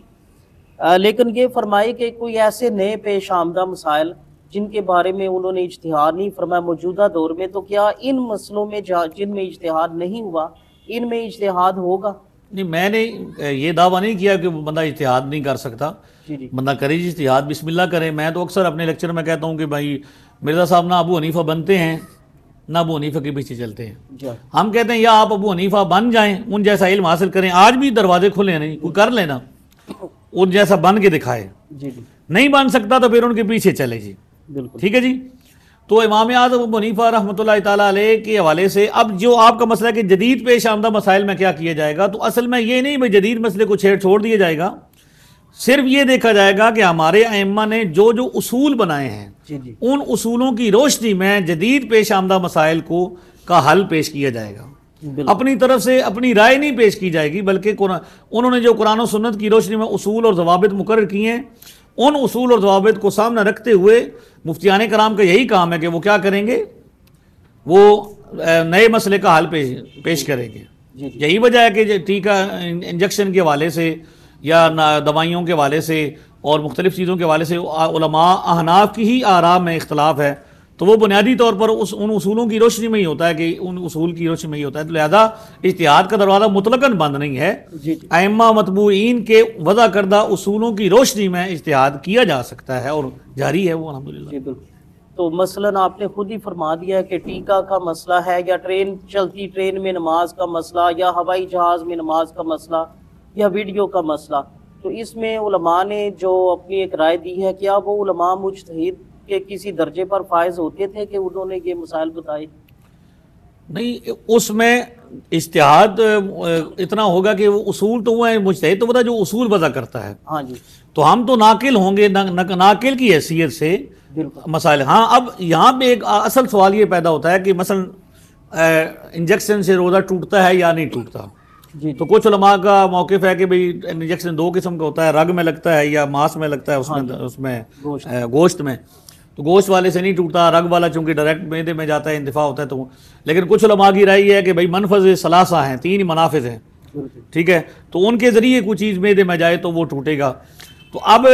لیکن یہ فرمائے کہ کوئی ایسے نئے پیش آمدہ مسائل جن کے بارے میں انہوں نے اجتہاد نہیں فرمایا موجودہ دور میں، تو کیا ان مسئلوں میں جن میں اجتہاد نہیں ہوا ان میں اجتہاد ہوگا؟ نہیں، میں نے یہ دعویٰ نہیں کیا کہ بندہ اجتہاد نہیں کر سکتا. جی جی بندہ کرے جی اجتہاد، بسم اللہ کرے. میں تو اکثر اپنے لیکچر میں کہتا ہوں کہ بھائی مرزا صاحب نہ ابو حنیفہ بنتے ہیں نہ ابو حنیفہ کے پیچھے چلتے ہیں. جی ہم کہتے ہیں یا آپ ابو حنیفہ بن جائیں، ان جیسا علم حاصل کریں. آج بھی دروازے کھلے نہیں، کوئی کر لینا ان جیسا بن کے دکھائے. جی جی نہیں بن سکتا تو پھر ان کے پیچھے چلے جی. بالکل ٹھیک ہے جی. تو امام اعظم ابو حنیفہ رحمۃ اللہ تعالیٰ علیہ کے حوالے سے اب جو آپ کا مسئلہ ہے کہ جدید پیش آمدہ مسائل میں کیا کیا جائے گا، تو اصل میں یہ نہیں بھائی جدید مسئلے کو چھیڑ چھوڑ دیا جائے گا. صرف یہ دیکھا جائے گا کہ ہمارے ائمہ نے جو جو اصول بنائے ہیں جی جی ان اصولوں کی روشنی میں جدید پیش آمدہ مسائل کو کا حل پیش کیا جائے گا. بالکل. اپنی طرف سے اپنی رائے نہیں پیش کی جائے گی، بلکہ انہوں نے جو قرآن و سنت کی روشنی میں اصول اور ضوابط مقرر کیے ہیں ان اصول اور ضوابط کو سامنے رکھتے ہوئے مفتیان کرام کا یہی کام ہے کہ وہ کیا کریں گے، وہ نئے مسئلے کا حل پیش پیش کریں گے. جی جی یہی وجہ ہے کہ ٹیکہ انجیکشن کے حوالے سے یا دوائیوں کے حوالے سے اور مختلف چیزوں کے حوالے سے علماء احناف کی ہی آراء میں اختلاف ہے، تو وہ بنیادی طور پر اس ان اصولوں کی روشنی میں ہی ہوتا ہے کہ ان اصول کی روشنی میں ہی ہوتا ہے. تو لہذا اجتہاد کا دروازہ مطلقاً بند نہیں ہے. جی جی ائمہ متبوعین کے وضع کردہ اصولوں کی روشنی میں اجتہاد کیا جا سکتا ہے اور جاری ہے وہ الحمدللہ. جی بالکل. تو مثلاً آپ نے خود ہی فرما دیا ہے کہ ٹیکہ کا مسئلہ ہے یا ٹرین چلتی ٹرین میں نماز کا مسئلہ یا ہوائی جہاز میں نماز کا مسئلہ یا ویڈیو کا مسئلہ، تو اس میں علماء نے جو اپنی ایک رائے دی ہے، کیا وہ علماء مجتہد کے کسی درجے پر فائز ہوتے تھے کہ انہوں نے یہ مسائل بتائے؟ نہیں، اس میں اجتہاد اتنا ہوگا کہ وہ اصول تو وہ ہے، مجتہد تو بتا جو اصول وضع کرتا ہے. ہاں جی تو ہم تو ناقل ہوں گے، ناقل کی حیثیت سے بالکل. مسائل. ہاں اب یہاں پہ ایک اصل سوال یہ پیدا ہوتا ہے کہ مثلا انجیکشن سے روزہ ٹوٹتا ہے یا نہیں ٹوٹتا. جی تو کچھ علماء کا موقف ہے کہ بھئی انجیکشن دو قسم کا ہوتا ہے، رگ میں لگتا ہے یا ماس میں لگتا ہے، اس میں اس میں گوشت میں. تو گوشت والے سے نہیں ٹوٹتا، رگ والا چونکہ ڈائریکٹ معدے میں جاتا ہے، اندفاع ہوتا ہے. تو لیکن کچھ علماء کی رائے یہ ہے کہ بھئی منفذ ثلاثہ ہیں، تین منافذ ہیں، ٹھیک ہے، تو ان کے ذریعے کوئی چیز معدے میں جائے تو وہ ٹوٹے گا. تو اب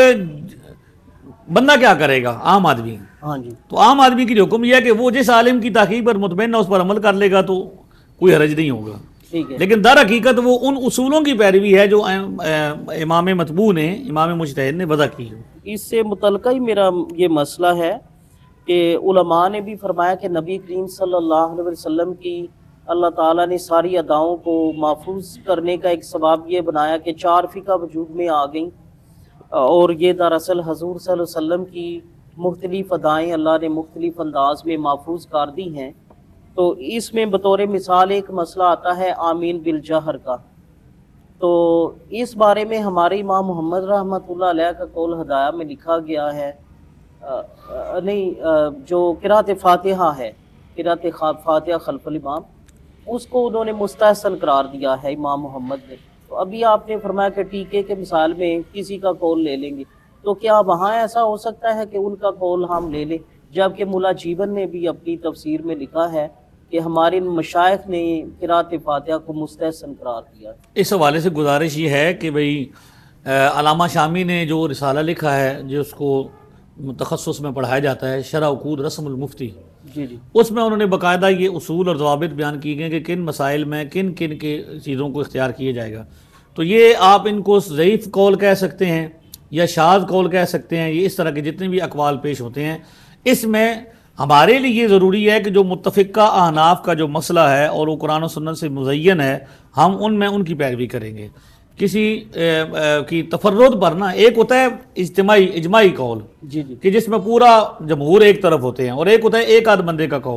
بندہ کیا کرے گا؟ عام آدمی. ہاں جی تو عام آدمی کی حکم یہ ہے کہ وہ جس عالم کی تحقیق پر مطمئن ہے اس پر عمل کر لے گا تو کوئی حرج نہیں ہوگا. ٹھیک ہے. لیکن در حقیقت وہ ان اصولوں کی پیروی ہے جو امام متبوع نے، امام مجتہد نے وضع کی. اس سے متعلقہ ہی میرا یہ مسئلہ ہے کہ علماء نے بھی فرمایا کہ نبی کریم صلی اللہ علیہ وسلم کی اللہ تعالیٰ نے ساری اداؤں کو محفوظ کرنے کا ایک سبب یہ بنایا کہ چار فقہ وجود میں آ گئیں، اور یہ دراصل حضور صلی اللہ علیہ وسلم کی مختلف ادائیں اللہ نے مختلف انداز میں محفوظ کر دی ہیں. تو اس میں بطور مثال ایک مسئلہ آتا ہے آمین بالجہر کا. تو اس بارے میں ہمارے امام محمد رحمۃ اللہ علیہ کا قول ہدایہ میں لکھا گیا ہے، نہیں جو قرأت فاتحہ ہے، قرأت فاتحہ خلف الامام، اس کو انہوں نے مستحسن قرار دیا ہے امام محمد نے. تو ابھی آپ نے فرمایا کہ ٹیکے کے مثال میں کسی کا قول لے لیں گے، تو کیا وہاں ایسا ہو سکتا ہے کہ ان کا قول ہم لے لیں؟ جبکہ مولا جیون نے بھی اپنی تفسیر میں لکھا ہے کہ ہمارے مشائخ نے قرأت فاتحہ کو مستحسن قرار دیا. اس حوالے سے گزارش یہ ہے کہ بھئی علامہ شامی نے جو رسالہ لکھا ہے جس کو تخصص میں پڑھایا جاتا ہے، شرح عقود رسم المفتی، جی جی اس میں انہوں نے باقاعدہ یہ اصول اور ضوابط بیان کی گئے کہ کن مسائل میں کن کن کے چیزوں کو اختیار کیا جائے گا. تو یہ آپ ان کو ضعیف قول کہہ سکتے ہیں یا شاذ قول کہہ سکتے ہیں، یہ اس طرح کے جتنے بھی اقوال پیش ہوتے ہیں. اس میں ہمارے لیے یہ ضروری ہے کہ جو متفقہ احناف کا جو مسئلہ ہے اور وہ قرآن و سنت سے مزین ہے، ہم ان میں ان کی پیروی کریں گے. کسی کی تفرد پر نا، ایک ہوتا ہے اجتماعی اجماعی قول جی جی کہ جس میں پورا جمہور ایک طرف ہوتے ہیں، اور ایک ہوتا ہے ایک آدھ بندے کا قول.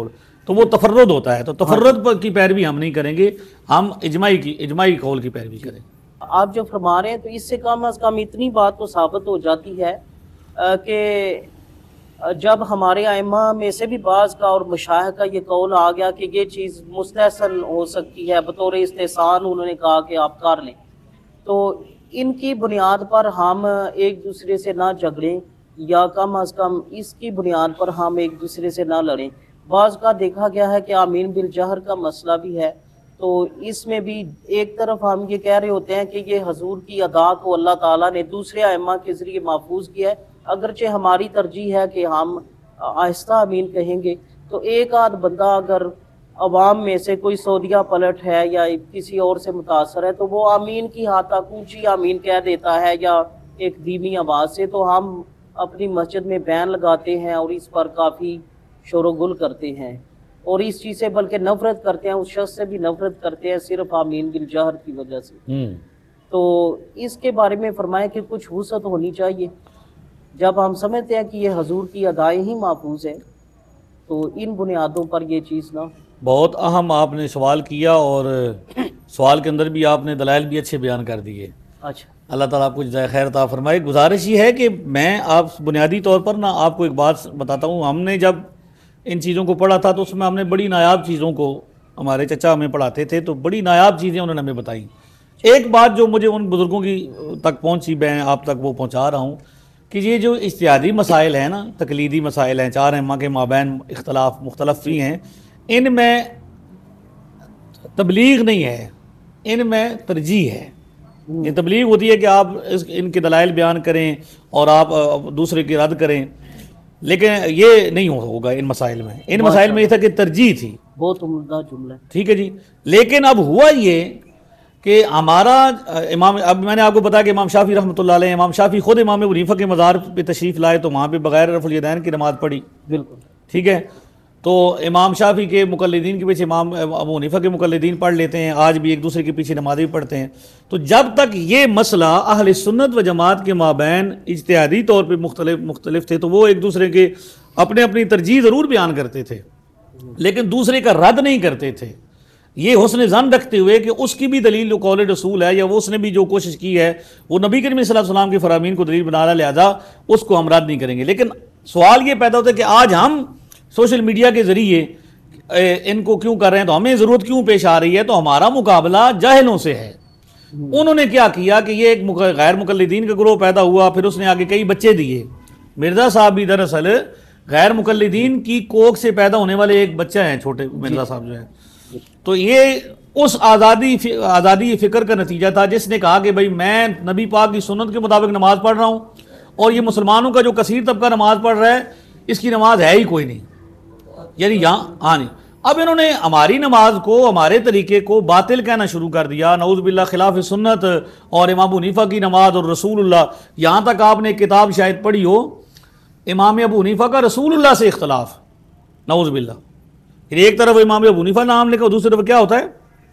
تو وہ تفرد ہوتا ہے، تو تفرد پر کی پیروی ہم نہیں کریں گے، ہم اجماعی کی اجماعی قول کی پیروی کریں گے۔ آپ جو فرما رہے ہیں تو اس سے کم از کم اتنی بات تو ثابت ہو جاتی ہے کہ جب ہمارے ائمہ میں سے بھی بعض کا اور مشائخ کا یہ قول آ گیا کہ یہ چیز مستحسن ہو سکتی ہے، بطور استحسان انہوں نے کہا کہ آپ کر لیں، تو ان کی بنیاد پر ہم ایک دوسرے سے نہ جھگڑیں، یا کم از کم اس کی بنیاد پر ہم ایک دوسرے سے نہ لڑیں۔ بعض کا دیکھا گیا ہے کہ آمین بالجہر کا مسئلہ بھی ہے، تو اس میں بھی ایک طرف ہم یہ کہہ رہے ہوتے ہیں کہ یہ حضور کی ادا کو اللہ تعالیٰ نے دوسرے ائمہ کے ذریعے محفوظ کیا ہے، اگرچہ ہماری ترجیح ہے کہ ہم آہستہ آمین کہیں گے۔ تو ایک آدھ بندہ اگر عوام میں سے کوئی سعودیہ پلٹ ہے یا کسی اور سے متاثر ہے تو وہ آمین کی حد تک اونچی آمین کہہ دیتا ہے یا ایک دھیمی آواز سے، تو ہم اپنی مسجد میں بین لگاتے ہیں اور اس پر کافی شور و گل کرتے ہیں، اور اس چیز سے بلکہ نفرت کرتے ہیں، اس شخص سے بھی نفرت کرتے ہیں صرف آمین بالجہر کی وجہ سے۔ تو اس کے بارے میں فرمائیں کہ کچھ وسعت ہونی چاہیے، جب ہم سمجھتے ہیں کہ یہ حضور کی ادائیں ہی محفوظ ہیں تو ان بنیادوں پر یہ چیز نہ۔ بہت اہم آپ نے سوال کیا، اور سوال کے اندر بھی آپ نے دلائل بھی اچھے بیان کر دیے۔ اچھا، اللہ تعالیٰ آپ کو جزائے خیر عطا فرمائے۔ گزارش یہ ہے کہ میں آپ بنیادی طور پر نا آپ کو ایک بات بتاتا ہوں، ہم نے جب ان چیزوں کو پڑھا تھا تو اس میں ہم نے بڑی نایاب چیزوں کو، ہمارے چچا ہمیں پڑھاتے تھے تو بڑی نایاب چیزیں انہوں نے ہمیں بتائیں۔ ایک بات جو مجھے ان بزرگوں کی تک پہنچی، میں آپ تک وہ پہنچا رہا ہوں کہ یہ جو اجتہادی مسائل ہیں نا، تقلیدی مسائل ہیں، چار ائمہ کے مابین اختلاف مختلف بھی ہیں، ان میں تبلیغ نہیں ہے، ان میں ترجیح ہے۔ یہ تبلیغ ہوتی ہے کہ آپ ان کے دلائل بیان کریں اور آپ دوسرے کی رد کریں، لیکن یہ نہیں ہوگا ان مسائل میں۔ ان مسائل میں یہ تھا کہ ترجیح تھی۔ بہت عمدہ جملہ ہے۔ ٹھیک ہے جی، لیکن اب ہوا یہ کہ ہمارا امام، اب میں نے آپ کو بتایا کہ امام شافعی رحمۃ اللہ علیہ، امام شافعی خود امام ابو حنیفہ کے مزار پہ تشریف لائے تو وہاں پہ بغیر رفع الیدین کی نماز پڑھی۔ بالکل ٹھیک ہے، تو امام شافعی کے مقلدین کے پیچھے امام ابو حنیفہ کے مقلدین پڑھ لیتے ہیں، آج بھی ایک دوسرے کے پیچھے نمازیں پڑھتے ہیں۔ تو جب تک یہ مسئلہ اہل سنت و جماعت کے مابین اجتہادی طور پہ مختلف مختلف تھے تو وہ ایک دوسرے کے اپنے اپنی ترجیح ضرور بیان کرتے تھے، لیکن دوسرے کا رد نہیں کرتے تھے، یہ حسن ظن رکھتے ہوئے کہ اس کی بھی دلیل جو قول رسول ہے یا وہ اس نے بھی جو کوشش کی ہے وہ نبی کریم صلی اللہ علیہ وسلم کے فرامین کو دلیل بنا رہا، لہذا اس کو ہم رد نہیں کریں گے۔ لیکن سوال یہ پیدا ہوتا ہے کہ آج ہم سوشل میڈیا کے ذریعے ان کو کیوں کر رہے ہیں، تو ہمیں ضرورت کیوں پیش آ رہی ہے؟ تو ہمارا مقابلہ جاہلوں سے ہے۔ انہوں نے کیا کیا کہ یہ ایک غیر مقلدین کا گروہ پیدا ہوا، پھر اس نے آگے کئی بچے دیے۔ مرزا صاحب بھی دراصل غیر مقلدین کی کوکھ سے پیدا ہونے والے ایک بچہ ہیں، چھوٹے مرزا صاحب جو ہیں۔ تو یہ اس آزادی آزادی فکر کا نتیجہ تھا جس نے کہا کہ بھائی میں نبی پاک کی سنت کے مطابق نماز پڑھ رہا ہوں، اور یہ مسلمانوں کا جو کثیر طبقہ نماز پڑھ رہا ہے اس کی نماز ہے ہی کوئی نہیں، یعنی یہاں ہاں نہیں۔ اب انہوں نے ہماری نماز کو، ہمارے طریقے کو باطل کہنا شروع کر دیا، نعوذ باللہ، خلاف سنت، اور امام ابو حنیفہ کی نماز اور رسول اللہ، یہاں تک آپ نے کتاب شاید پڑھی ہو امام ابو حنیفہ کا رسول اللہ سے اختلاف، نعوذ باللہ۔ پھر ایک طرف امام ابو حنیفہ نام لکھا، دوسری طرف کیا ہوتا ہے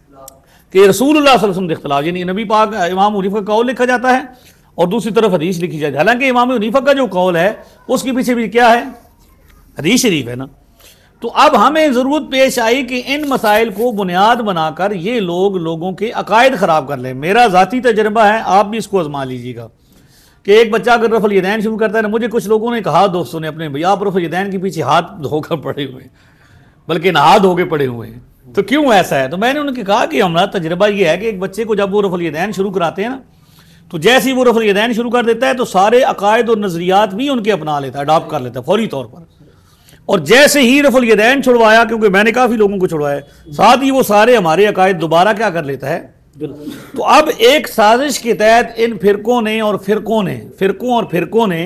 کہ رسول اللہ صلی اللہ علیہ وسلم سے اختلاف، یعنی نبی پاک امام ابو حنیفہ کا قول لکھا جاتا ہے اور دوسری طرف حدیث لکھی جاتی ہے۔ حالانکہ امام ابو حنیفہ کا جو قول ہے اس کے پیچھے بھی کیا ہے؟ حدیث شریف ہے نا۔ تو اب ہمیں ضرورت پیش آئی کہ ان مسائل کو بنیاد بنا کر یہ لوگ لوگوں کے عقائد خراب کر لیں۔ میرا ذاتی تجربہ ہے، آپ بھی اس کو آزما لیجیے گا، کہ ایک بچہ اگر رفع الیدین شروع کرتا ہے نا، مجھے کچھ لوگوں نے کہا، دوستوں نے اپنے، بھئی آپ رفع الیدین کے پیچھے ہاتھ دھو کر پڑے ہوئے ہیں، بلکہ نہا دھو کے پڑے ہوئے ہیں، تو کیوں ایسا ہے؟ تو میں نے ان کو کہا کہ ہمارا تجربہ یہ ہے کہ ایک بچے کو جب وہ رفع الیدین شروع کراتے ہیں نا، تو جیسے ہی وہ رفع الیدین شروع کر دیتا ہے تو سارے عقائد اور نظریات بھی ان کے اپنا لیتا ہے، اڈاپٹ کر لیتا ہے فوری طور پر، اور جیسے ہی رفع الیدین چھڑوایا، کیونکہ میں نے کافی لوگوں کو چھڑوایا، ساتھ ہی وہ سارے ہمارے عقائد دوبارہ کیا کر لیتا ہے۔ تو اب ایک سازش کے تحت ان فرقوں نے اور فرقوں نے فرقوں اور فرقوں نے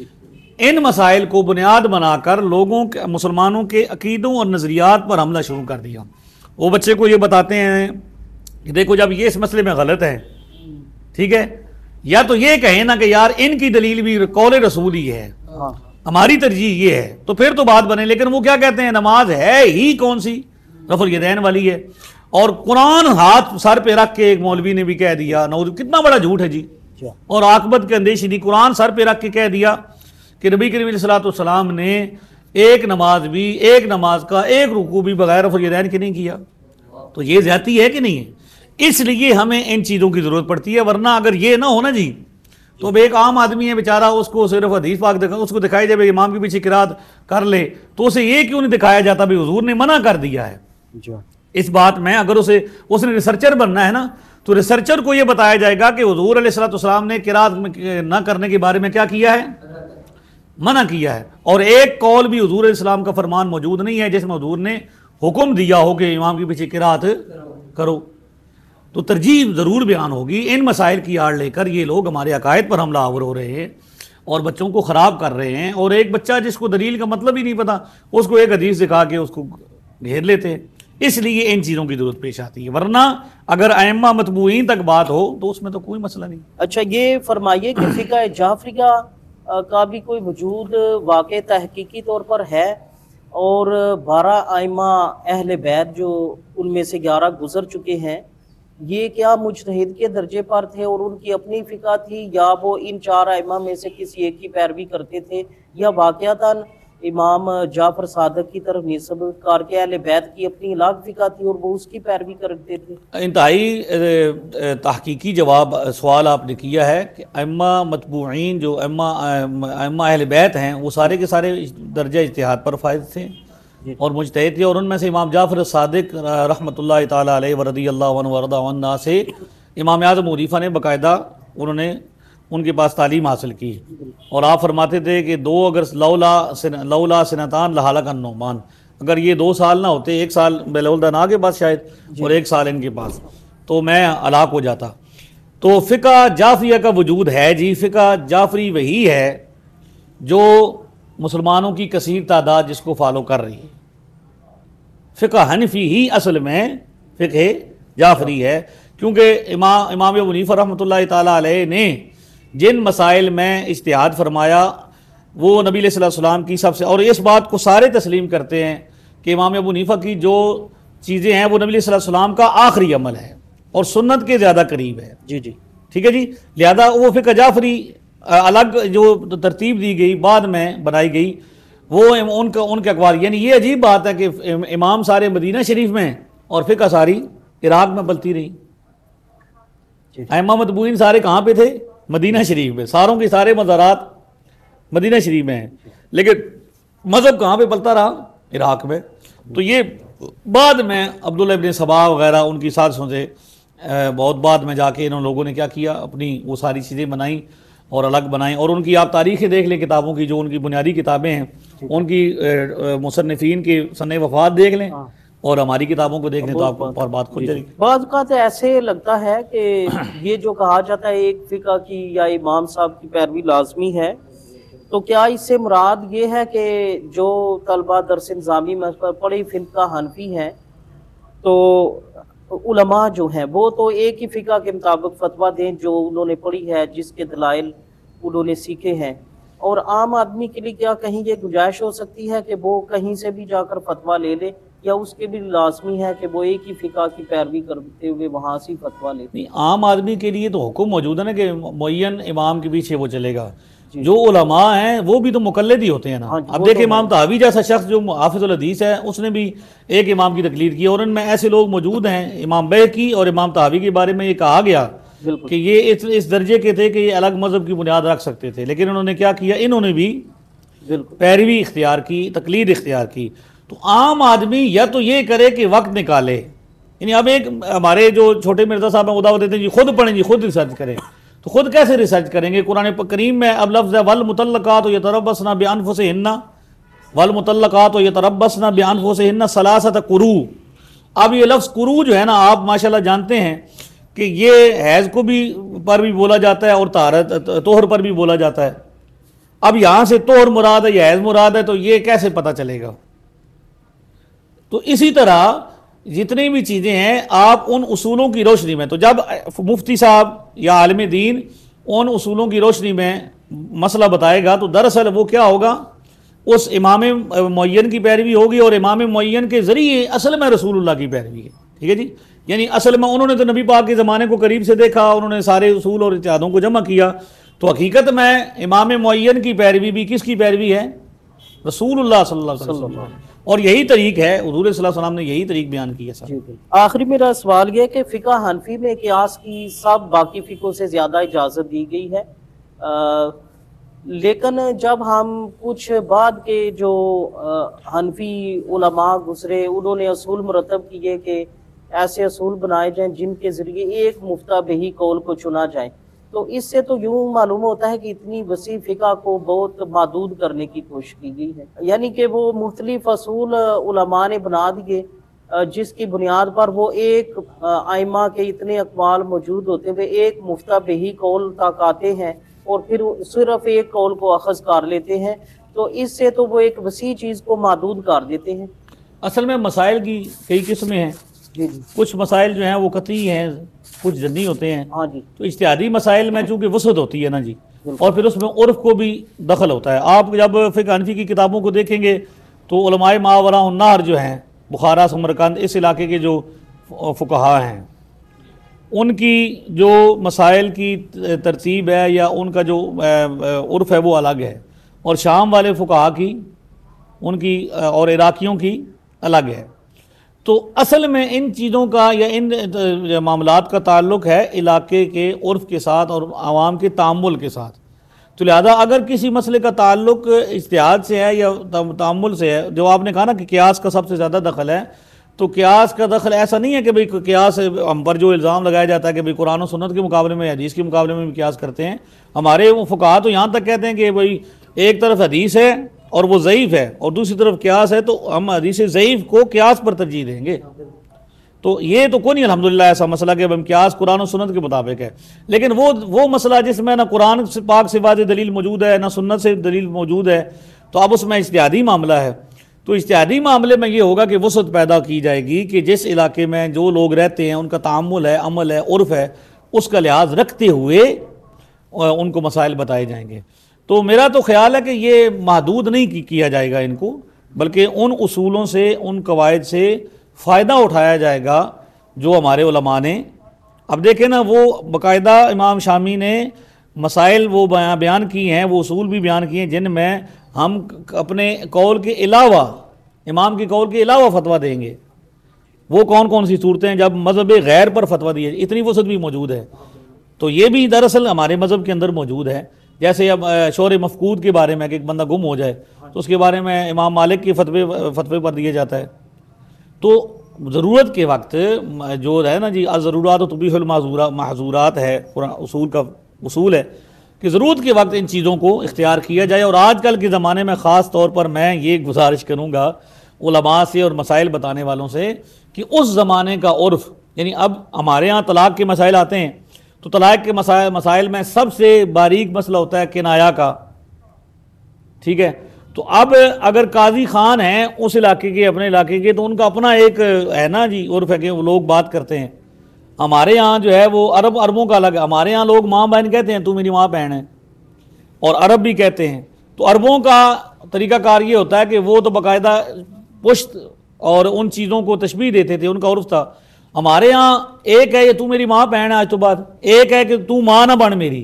ان مسائل کو بنیاد بنا کر لوگوں کے، مسلمانوں کے عقیدوں اور نظریات پر حملہ شروع کر دیا۔ وہ بچے کو یہ بتاتے ہیں کہ دیکھو جب یہ اس مسئلے میں غلط ہے، ٹھیک ہے، یا تو یہ کہیں نا کہ یار ان کی دلیل بھی قول رسول ہی ہے، ہماری ترجیح یہ ہے، تو پھر تو بات بنے۔ لیکن وہ کیا کہتے ہیں، نماز ہے ہی کون سی، رفع الیدین والی ہے، اور قرآن ہاتھ سر پہ رکھ کے ایک مولوی نے بھی کہہ دیا، نعوذ، کتنا بڑا جھوٹ ہے جی، اور عاقبت کے اندیشی نہیں، قرآن سر پہ رکھ کے کہہ دیا کہ نبی کریم علیہ الصلوۃ والسلام نے ایک نماز بھی ایک نماز کا ایک رکوع بھی بغیر رفع الیدین کے نہیں کیا، تو یہ زیادتی ہے کہ نہیں ہے؟ اس لیے ہمیں ان چیزوں کی ضرورت پڑتی ہے، ورنہ اگر یہ نہ ہونا جی تو اب ایک عام آدمی ہے بیچارہ، اس کو صرف حدیث پاک دکھا اس کو دکھائی جائے امام کے پیچھے قرات کر لے، تو اسے یہ کیوں نہیں دکھایا جاتا بھی حضور نے منع کر دیا ہے اس بات میں؟ اگر اسے اس نے ریسرچر بننا ہے نا، تو ریسرچر کو یہ بتایا جائے گا کہ حضور علیہ الصلوۃ والسلام نے قرات نہ کرنے کے بارے میں کیا کیا ہے، منع کیا ہے، اور ایک قول بھی حضور علیہ السلام کا فرمان موجود نہیں ہے جس میں حضور نے حکم دیا ہو کہ امام کے پیچھے قرات کرو۔ تو ترجیح ضرور بیان ہوگی۔ ان مسائل کی آڑ لے کر یہ لوگ ہمارے عقائد پر حملہ آور ہو رہے ہیں اور بچوں کو خراب کر رہے ہیں، اور ایک بچہ جس کو دلیل کا مطلب ہی نہیں پتا اس کو ایک حدیث دکھا کے اس کو گھیر لیتے ہیں، اس لیے ان چیزوں کی ضرورت پیش آتی ہے، ورنہ اگر ائمہ متبوعین تک بات ہو تو اس میں تو کوئی مسئلہ نہیں۔ اچھا یہ فرمائیے کہ فقہ جعفریہ کا بھی کوئی وجود واقع تحقیقی طور پر ہے، اور بارہ ائمہ اہل بیت جو ان میں سے گیارہ گزر چکے ہیں، یہ کیا مجتہد کے درجے پر تھے اور ان کی اپنی فقہ تھی، یا وہ ان چار ائمہ میں سے کسی ایک کی پیروی کرتے تھے، یا واقعتاً امام جعفر صادق کی طرف نسب کار کے اہل بیت کی اپنی الگ فقہ تھی اور وہ اس کی پیروی کرتے تھے؟ انتہائی تحقیقی جواب سوال آپ نے کیا ہے کہ ائمہ متبوعین جو ائمہ ائمہ اہل بیت ہیں وہ سارے کے سارے درجہ اجتہاد پر فائز تھے اور مجتہد تھے، اور ان میں سے امام جعفر صادق رحمۃ اللہ تعالیٰ علیہ ورضی اللہ عنہ ورضا عنہ سے امام اعظم حنیفہ نے باقاعدہ انہوں نے ان کے پاس تعلیم حاصل کی، اور آپ فرماتے تھے کہ دو اگر لولا لولا سنتان لہلک النعمان، اگر یہ دو سال نہ ہوتے، ایک سال بلولدنا کے پاس شاید اور ایک سال ان کے پاس، تو میں ہلاک ہو جاتا۔ تو فقہ جعفریہ کا وجود ہے جی، فقہ جعفری وہی ہے جو مسلمانوں کی کثیر تعداد جس کو فالو کر رہی ہے۔ فقہ حنفی ہی اصل میں فقہ جعفری ہے، کیونکہ امام امام ابو حنیفہ رحمۃ اللہ تعالیٰ علیہ نے جن مسائل میں اجتہاد فرمایا وہ نبی علیہ الصلوۃ والسلام کی سب سے، اور اس بات کو سارے تسلیم کرتے ہیں کہ امام ابو حنیفہ کی جو چیزیں ہیں وہ نبی علیہ الصلوۃ والسلام کا آخری عمل ہے اور سنت کے زیادہ قریب ہے۔ جی جی ٹھیک ہے جی، لہذا وہ فقہ جعفری الگ جو ترتیب دی گئی بعد میں بنائی گئی، وہ ان کا ان کے اقوال، یعنی یہ عجیب بات ہے کہ امام سارے مدینہ شریف میں اور فقہ ساری عراق میں پلتی رہی۔ ائمہ متبوعین سارے کہاں پہ تھے؟ مدینہ شریف میں، ساروں کے سارے مزارات مدینہ شریف میں ہیں، لیکن مذہب کہاں پہ پلتا رہا؟ عراق میں۔ تو یہ بعد میں عبداللہ ابن سبا وغیرہ ان کی سازشوں سے بہت بعد میں جا کے انہوں لوگوں نے کیا کیا، اپنی وہ ساری چیزیں بنائیں اور الگ بنائیں، اور ان کی آپ تاریخیں دیکھ لیں کتابوں کی، جو ان کی بنیادی کتابیں ہیں ان کی مصنفین کی سنِ وفات دیکھ لیں اور ہماری کتابوں کو دیکھ لیں تو آپ کو پر بات کھل جائے گی۔ بعض اوقات ایسے لگتا ہے کہ یہ جو کہا جاتا ہے ایک فقہ کی یا امام صاحب کی پیروی لازمی ہے، تو کیا اس سے مراد یہ ہے کہ جو طلبہ درس نظامی میں پڑھی فقہ حنفی ہیں تو علماء جو ہیں وہ تو ایک ہی فقہ کے مطابق فتویٰ دیں جو انہوں نے پڑھی ہے، جس کے دلائل انہوں نے سیکھے ہیں، اور عام آدمی کے لیے کیا کہیں یہ گنجائش ہو سکتی ہے کہ وہ کہیں سے بھی جا کر فتویٰ لے لے، یا اس کے بھی لازمی ہے کہ وہ ایک ہی فقہ کی پیروی کرتے ہوئے وہاں سے فتویٰ لے؟ نہیں، عام آدمی کے لیے تو حکم موجود ہے نا کہ معین امام کے پیچھے وہ چلے گا، جو علماء ہیں وہ بھی تو مقلد ہی ہوتے ہیں نا۔ اب دیکھیں امام طحاوی جیسا شخص جو حافظ الحدیث ہے اس نے بھی ایک امام کی تقلید کی، اور ان میں ایسے لوگ موجود ہیں، امام بیہقی اور امام طحاوی کے بارے میں یہ کہا گیا کہ یہ اس اس درجے کے تھے کہ یہ الگ مذہب کی بنیاد رکھ سکتے تھے، لیکن انہوں نے کیا کیا، انہوں نے بھی پیروی اختیار کی، تقلید اختیار کی۔ تو عام آدمی یا تو یہ کرے کہ وقت نکالے، یعنی اب ایک ہمارے جو چھوٹے مرزا صاحب ہیں دعوت دیتے ہیں جی خود پڑھیں جی خود ریسرچ کریں، تو خود کیسے ریسرچ کریں گے؟ قرآن کریم میں اب لفظ ہے والمطلقات یتربصن بانفسہن والمطلقات یتربصن بانفسہن ثلاثۃ قروء۔ اب یہ لفظ قروء جو ہے نا، آپ ماشاءاللہ جانتے ہیں کہ یہ حیض کو بھی پر بھی بولا جاتا ہے اور طہارت طہر پر بھی بولا جاتا ہے۔ اب یہاں سے طہر مراد ہے یا حیض مراد ہے، تو یہ کیسے پتہ چلے گا؟ تو اسی طرح جتنی بھی چیزیں ہیں آپ ان اصولوں کی روشنی میں، تو جب مفتی صاحب یا عالم دین ان اصولوں کی روشنی میں مسئلہ بتائے گا تو دراصل وہ کیا ہوگا، اس امام معین کی پیروی ہوگی، اور امام معین کے ذریعے اصل میں رسول اللہ کی پیروی ہے۔ ٹھیک ہے جی، یعنی اصل میں انہوں نے تو نبی پاک کے زمانے کو قریب سے دیکھا، انہوں نے سارے اصول اور اجتہادوں کو جمع کیا، تو حقیقت میں امام معین کی پیروی بھی کس کی پیروی ہے؟ رسول اللہ صلی اللہ علیہ وسلم، اور یہی طریق ہے، حضور صلی اللہ علیہ وسلم نے یہی طریق بیان کیا سر۔ جی بالکل۔ آخری میرا سوال یہ ہے کہ فقہ حنفی میں قیاس کی سب باقی فقہوں سے زیادہ اجازت دی گئی ہے، آ, لیکن جب ہم کچھ بعد کے جو حنفی علماء گزرے انہوں نے اصول مرتب کیے کہ ایسے اصول بنائے جائیں جن کے ذریعے ایک مفتہ بہی قول کو چنا جائے، تو اس سے تو یوں معلوم ہوتا ہے کہ اتنی وسیع فقہ کو بہت محدود کرنے کی کوشش کی گئی ہے، یعنی کہ وہ مختلف اصول علماء نے بنا دیے جس کی بنیاد پر وہ ایک ائمہ کے اتنے اقوال موجود ہوتے ہیں، وہ ایک مفتہ بہی قول تک آتے ہیں اور پھر صرف ایک قول کو اخذ کر لیتے ہیں، تو اس سے تو وہ ایک وسیع چیز کو محدود کر دیتے ہیں۔ اصل میں مسائل کی کئی قسمیں ہیں، جی جی کچھ مسائل جو ہیں وہ قطعی ہیں، کچھ جنی ہوتے ہیں، ہاں جی تو اجتہادی مسائل میں چونکہ وسعت ہوتی ہے نا جی، اور پھر اس میں عرف کو بھی دخل ہوتا ہے۔ آپ جب فقہ حنفی کی کتابوں کو دیکھیں گے تو علماء ماوراء النہر جو ہیں، بخارا سمرقند اس علاقے کے جو فقہا ہیں، ان کی جو مسائل کی ترتیب ہے یا ان کا جو عرف ہے وہ الگ ہے، اور شام والے فقہا کی ان کی اور عراقیوں کی الگ ہے۔ تو اصل میں ان چیزوں کا یا ان معاملات کا تعلق ہے علاقے کے عرف کے ساتھ اور عوام کے تعامل کے ساتھ، تو لہذا اگر کسی مسئلے کا تعلق اجتہاد سے ہے یا تعامل سے ہے، جو آپ نے کہا نا کہ قیاس کا سب سے زیادہ دخل ہے، تو قیاس کا دخل ایسا نہیں ہے کہ بھئی قیاس ہم پر جو الزام لگایا جاتا ہے کہ بھئی قرآن و سنت کے مقابلے میں حدیث کے مقابلے میں بھی قیاس کرتے ہیں، ہمارے وہ فقہا تو یہاں تک کہتے ہیں کہ بھئی ایک طرف حدیث ہے اور وہ ضعیف ہے اور دوسری طرف قیاس ہے، تو ہم حدیث ضعیف کو قیاس پر ترجیح دیں گے۔ تو یہ تو کوئی نہیں الحمدللہ ایسا مسئلہ کہ ہم قیاس قرآن و سنت کے مطابق ہے، لیکن وہ وہ مسئلہ جس میں نہ قرآن پاک سے واضح دلیل موجود ہے نہ سنت سے دلیل موجود ہے، تو اب اس میں اجتہادی معاملہ ہے، تو اجتہادی معاملے میں یہ ہوگا کہ وسعت پیدا کی جائے گی کہ جس علاقے میں جو لوگ رہتے ہیں ان کا تعامل ہے، عمل ہے، عرف ہے، اس کا لحاظ رکھتے ہوئے ان کو مسائل بتائے جائیں گے۔ تو میرا تو خیال ہے کہ یہ محدود نہیں کیا جائے گا ان کو، بلکہ ان اصولوں سے، ان قواعد سے فائدہ اٹھایا جائے گا جو ہمارے علماء نے، اب دیکھیں نا وہ باقاعدہ امام شامی نے مسائل وہ بیان کی ہیں، وہ اصول بھی بیان کیے ہیں جن میں ہم اپنے قول کے علاوہ، امام کے قول کے علاوہ فتویٰ دیں گے۔ وہ کون کون سی صورتیں ہیں جب مذہب غیر پر فتویٰ دیے، اتنی وسعت بھی موجود ہے، تو یہ بھی دراصل ہمارے مذہب کے اندر موجود ہے۔ جیسے اب شور مفقود کے بارے میں کہ ایک بندہ گم ہو جائے تو اس کے بارے میں امام مالک کے فتوے فتوے پر دیا جاتا ہے، تو ضرورت کے وقت جو ہے نا جی ضرورات و تبیح المحظورات ہے، اصول کا اصول ہے کہ ضرورت کے وقت ان چیزوں کو اختیار کیا جائے۔ اور آج کل کے زمانے میں خاص طور پر میں یہ گزارش کروں گا علماء سے اور مسائل بتانے والوں سے کہ اس زمانے کا عرف، یعنی اب ہمارے ہاں طلاق کے مسائل آتے ہیں تو طلاق کے مسائل مسائل میں سب سے باریک مسئلہ ہوتا ہے کنایا کا، ٹھیک ہے، تو اب اگر قاضی خان ہیں اس علاقے کے، اپنے علاقے کے، تو ان کا اپنا ایک ہے نا جی عرف ہے کہ وہ لوگ بات کرتے ہیں۔ ہمارے یہاں جو ہے وہ عرب عربوں کا الگ ہے، ہمارے یہاں لوگ ماں بہن کہتے ہیں، تو میری ماں بہن ہے، اور عرب بھی کہتے ہیں۔ تو عربوں کا طریقہ کار یہ ہوتا ہے کہ وہ تو باقاعدہ پشت اور ان چیزوں کو تشبیہ دیتے تھے، ان کا عرف تھا۔ ہمارے ہاں ایک ہے یہ تو میری ماں بہن ہے آج تو بعد، ایک ہے کہ تو ماں نہ بن میری۔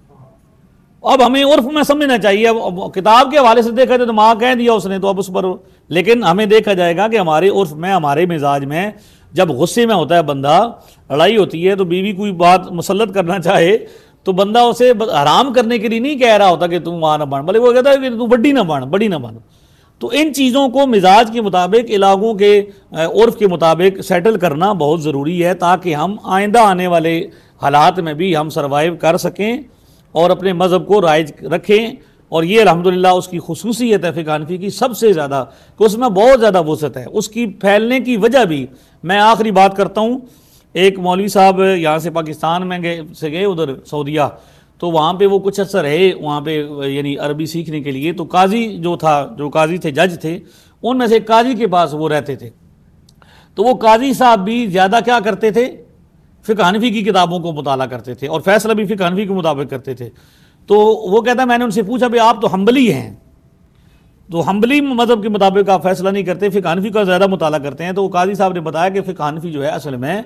اب ہمیں عرف میں سمجھنا چاہیے، اب کتاب کے حوالے سے دیکھا جائے تو ماں کہہ دیا اس نے تو اب اس پر، لیکن ہمیں دیکھا جائے گا کہ ہمارے عرف میں، ہمارے مزاج میں جب غصے میں ہوتا ہے بندہ، لڑائی ہوتی ہے تو بیوی کوئی بات مسلط کرنا چاہے تو بندہ اسے حرام کرنے کے لیے نہیں کہہ رہا ہوتا کہ تم ماں نہ بن، بلکہ وہ کہتا ہے کہ تم بڑی نہ بن، بڑی نہ بن۔ تو ان چیزوں کو مزاج کے مطابق، علاقوں کے عرف کے مطابق سیٹل کرنا بہت ضروری ہے تاکہ ہم آئندہ آنے والے حالات میں بھی ہم سروائیو کر سکیں اور اپنے مذہب کو رائج رکھیں۔ اور یہ الحمدللہ اس کی خصوصیت ہے فقہ حنفی کی سب سے زیادہ، کہ اس میں بہت زیادہ وسعت ہے۔ اس کی پھیلنے کی وجہ بھی میں آخری بات کرتا ہوں، ایک مولوی صاحب یہاں سے پاکستان میں گئے سے گئے ادھر سعودیہ، تو وہاں پہ وہ کچھ عرصہ رہے وہاں پہ یعنی عربی سیکھنے کے لیے، تو قاضی جو تھا، جو قاضی تھے، جج تھے، ان میں سے ایک قاضی کے پاس وہ رہتے تھے، تو وہ قاضی صاحب بھی زیادہ کیا کرتے تھے، فقہ حنفی کی کتابوں کو مطالعہ کرتے تھے اور فیصلہ بھی فقہ حنفی کے مطابق کرتے تھے۔ تو وہ کہتا ہے میں نے ان سے پوچھا بھی آپ تو حنبلی ہیں، تو حنبلی مذہب کے مطابق آپ فیصلہ نہیں کرتے، فقہ حنفی کا زیادہ مطالعہ کرتے ہیں۔ تو وہ قاضی صاحب نے بتایا کہ فقہ حنفی جو ہے اصل میں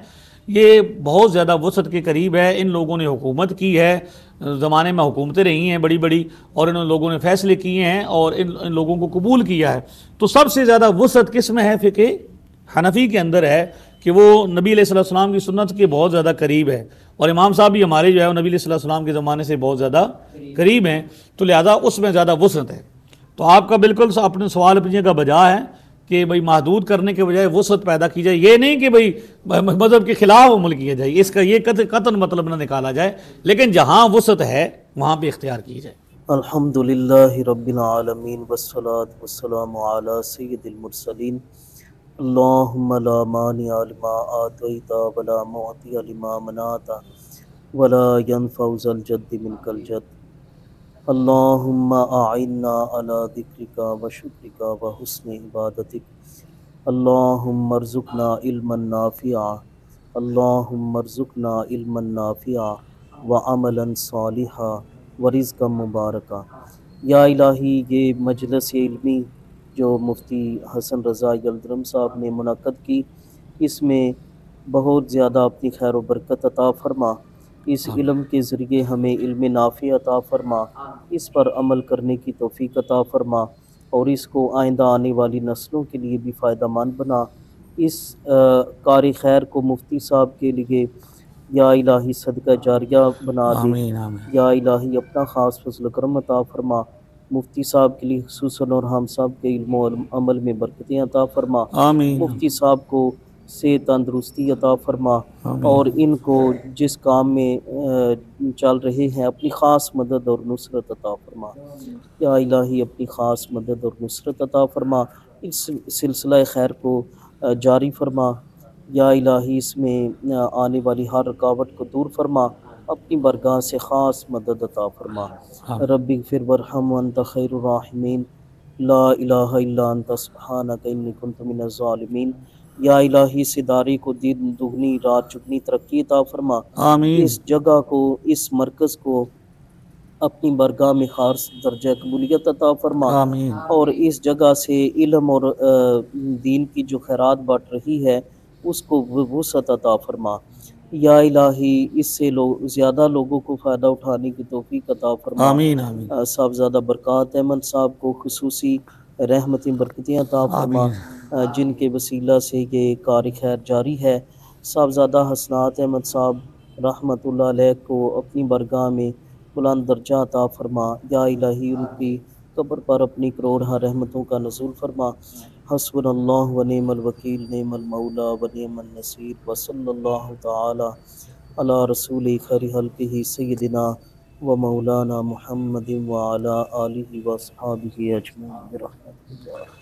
یہ بہت زیادہ وسعت کے قریب ہے۔ ان لوگوں نے حکومت کی ہے، زمانے میں حکومتیں رہی ہیں بڑی بڑی، اور ان لوگوں نے فیصلے کیے ہیں اور ان ان لوگوں کو قبول کیا ہے۔ تو سب سے زیادہ وسعت کس میں ہے؟ فقہ حنفی کے اندر ہے کہ وہ نبی علیہ الصلوۃ والسلام کی سنت کے بہت زیادہ قریب ہے، اور امام صاحب بھی ہمارے جو ہے وہ نبی علیہ الصلوۃ والسلام کے زمانے سے بہت زیادہ قریب ہیں، تو لہذا اس میں زیادہ وسعت ہے۔ تو آپ کا بالکل اپنے سوال اپنی جگہ بجا ہے کہ بھئی محدود کرنے کے بجائے وسعت پیدا کی جائے، یہ نہیں کہ بھئی مذہب کے خلاف عمل کیا جائے، اس کا یہ قطعاً مطلب نہ نکالا جائے، لیکن جہاں وسعت ہے وہاں پہ اختیار کی جائے۔ الحمدللہ رب العالمین والصلاة والسلام علی سید المرسلین اللہم لا مانع لما آتیت ولا معطی لما منعت ولا ينفع ذا الجد منک الجد اللہم اعنا علی ذکرک وشکرک وحسن عبادتک اللہم ارزقنا علما نافعا اللہم ارزقنا علما نافعا وعملا صالحا ورزقا مبارکا۔ یا الہی، یہ مجلس علمی جو مفتی حسن رضا یلدرم صاحب نے منعقد کی، اس میں بہت زیادہ اپنی خیر و برکت عطا فرما، اس علم کے ذریعے ہمیں علم نافع عطا فرما، اس پر عمل کرنے کی توفیق عطا فرما، اور اس کو آئندہ آنے والی نسلوں کے لیے بھی فائدہ مند بنا۔ اس کار خیر کو مفتی صاحب کے لیے یا الہی صدقہ جاریہ بنا دے۔ آمین آمین۔ یا الہی اپنا خاص فضل و کرم عطا فرما، مفتی صاحب کے لیے خصوصاً اور ہم سب کے علم و عمل میں برکتیں عطا فرما۔ آمین۔ مفتی صاحب کو صحت تندرستی عطا فرما، اور ان کو جس کام میں چل رہے ہیں اپنی خاص مدد اور نصرت عطا فرما۔ یا الہی اپنی خاص مدد اور نصرت عطا فرما، اس سلسلہ خیر کو جاری فرما۔ یا الہی اس میں آنے والی ہر رکاوٹ کو دور فرما، اپنی برگاہ سے خاص مدد عطا فرما۔ رب اغفر وارحم وانت خیر الراحمین، لا الہ الا انت سبحانک انی کنت من الظالمین۔ یا الہی اس ادارے کو دن دگنی رات چگنی ترقی عطا فرما، آمین۔ اس جگہ کو، اس مرکز کو اپنی برگاہ میں خاص درجہ قبولیت عطا فرما، آمین۔ اور اس جگہ سے علم اور دین کی جو خیرات بٹ رہی ہے اس کو وسعت عطا فرما۔ یا الہی اس سے لوگ زیادہ لوگوں کو فائدہ اٹھانے کی توفیق عطا فرما۔ آمین آمین۔ صاحبزادہ برکات احمد صاحب کو خصوصی رحمتیں برکتیں عطا فرما، جن کے وسیلہ سے یہ کار خیر جاری ہے۔ صاحبزادہ حسنات احمد صاحب رحمۃ اللہ علیہ کو اپنی برگاہ میں بلند درجہ عطا فرما۔ یا الہی ان کی قبر پر اپنی کروڑہ رحمتوں کا نزول فرما۔ حسبنا اللہ و نعم الوکیل، نعم المولا و نعم النصیر، وصلی اللہ تعالی علی رسول خیر خلقہ سیدنا و مولانا محمد و علی آلہ و اصحابہ اجمعین برحمتہ۔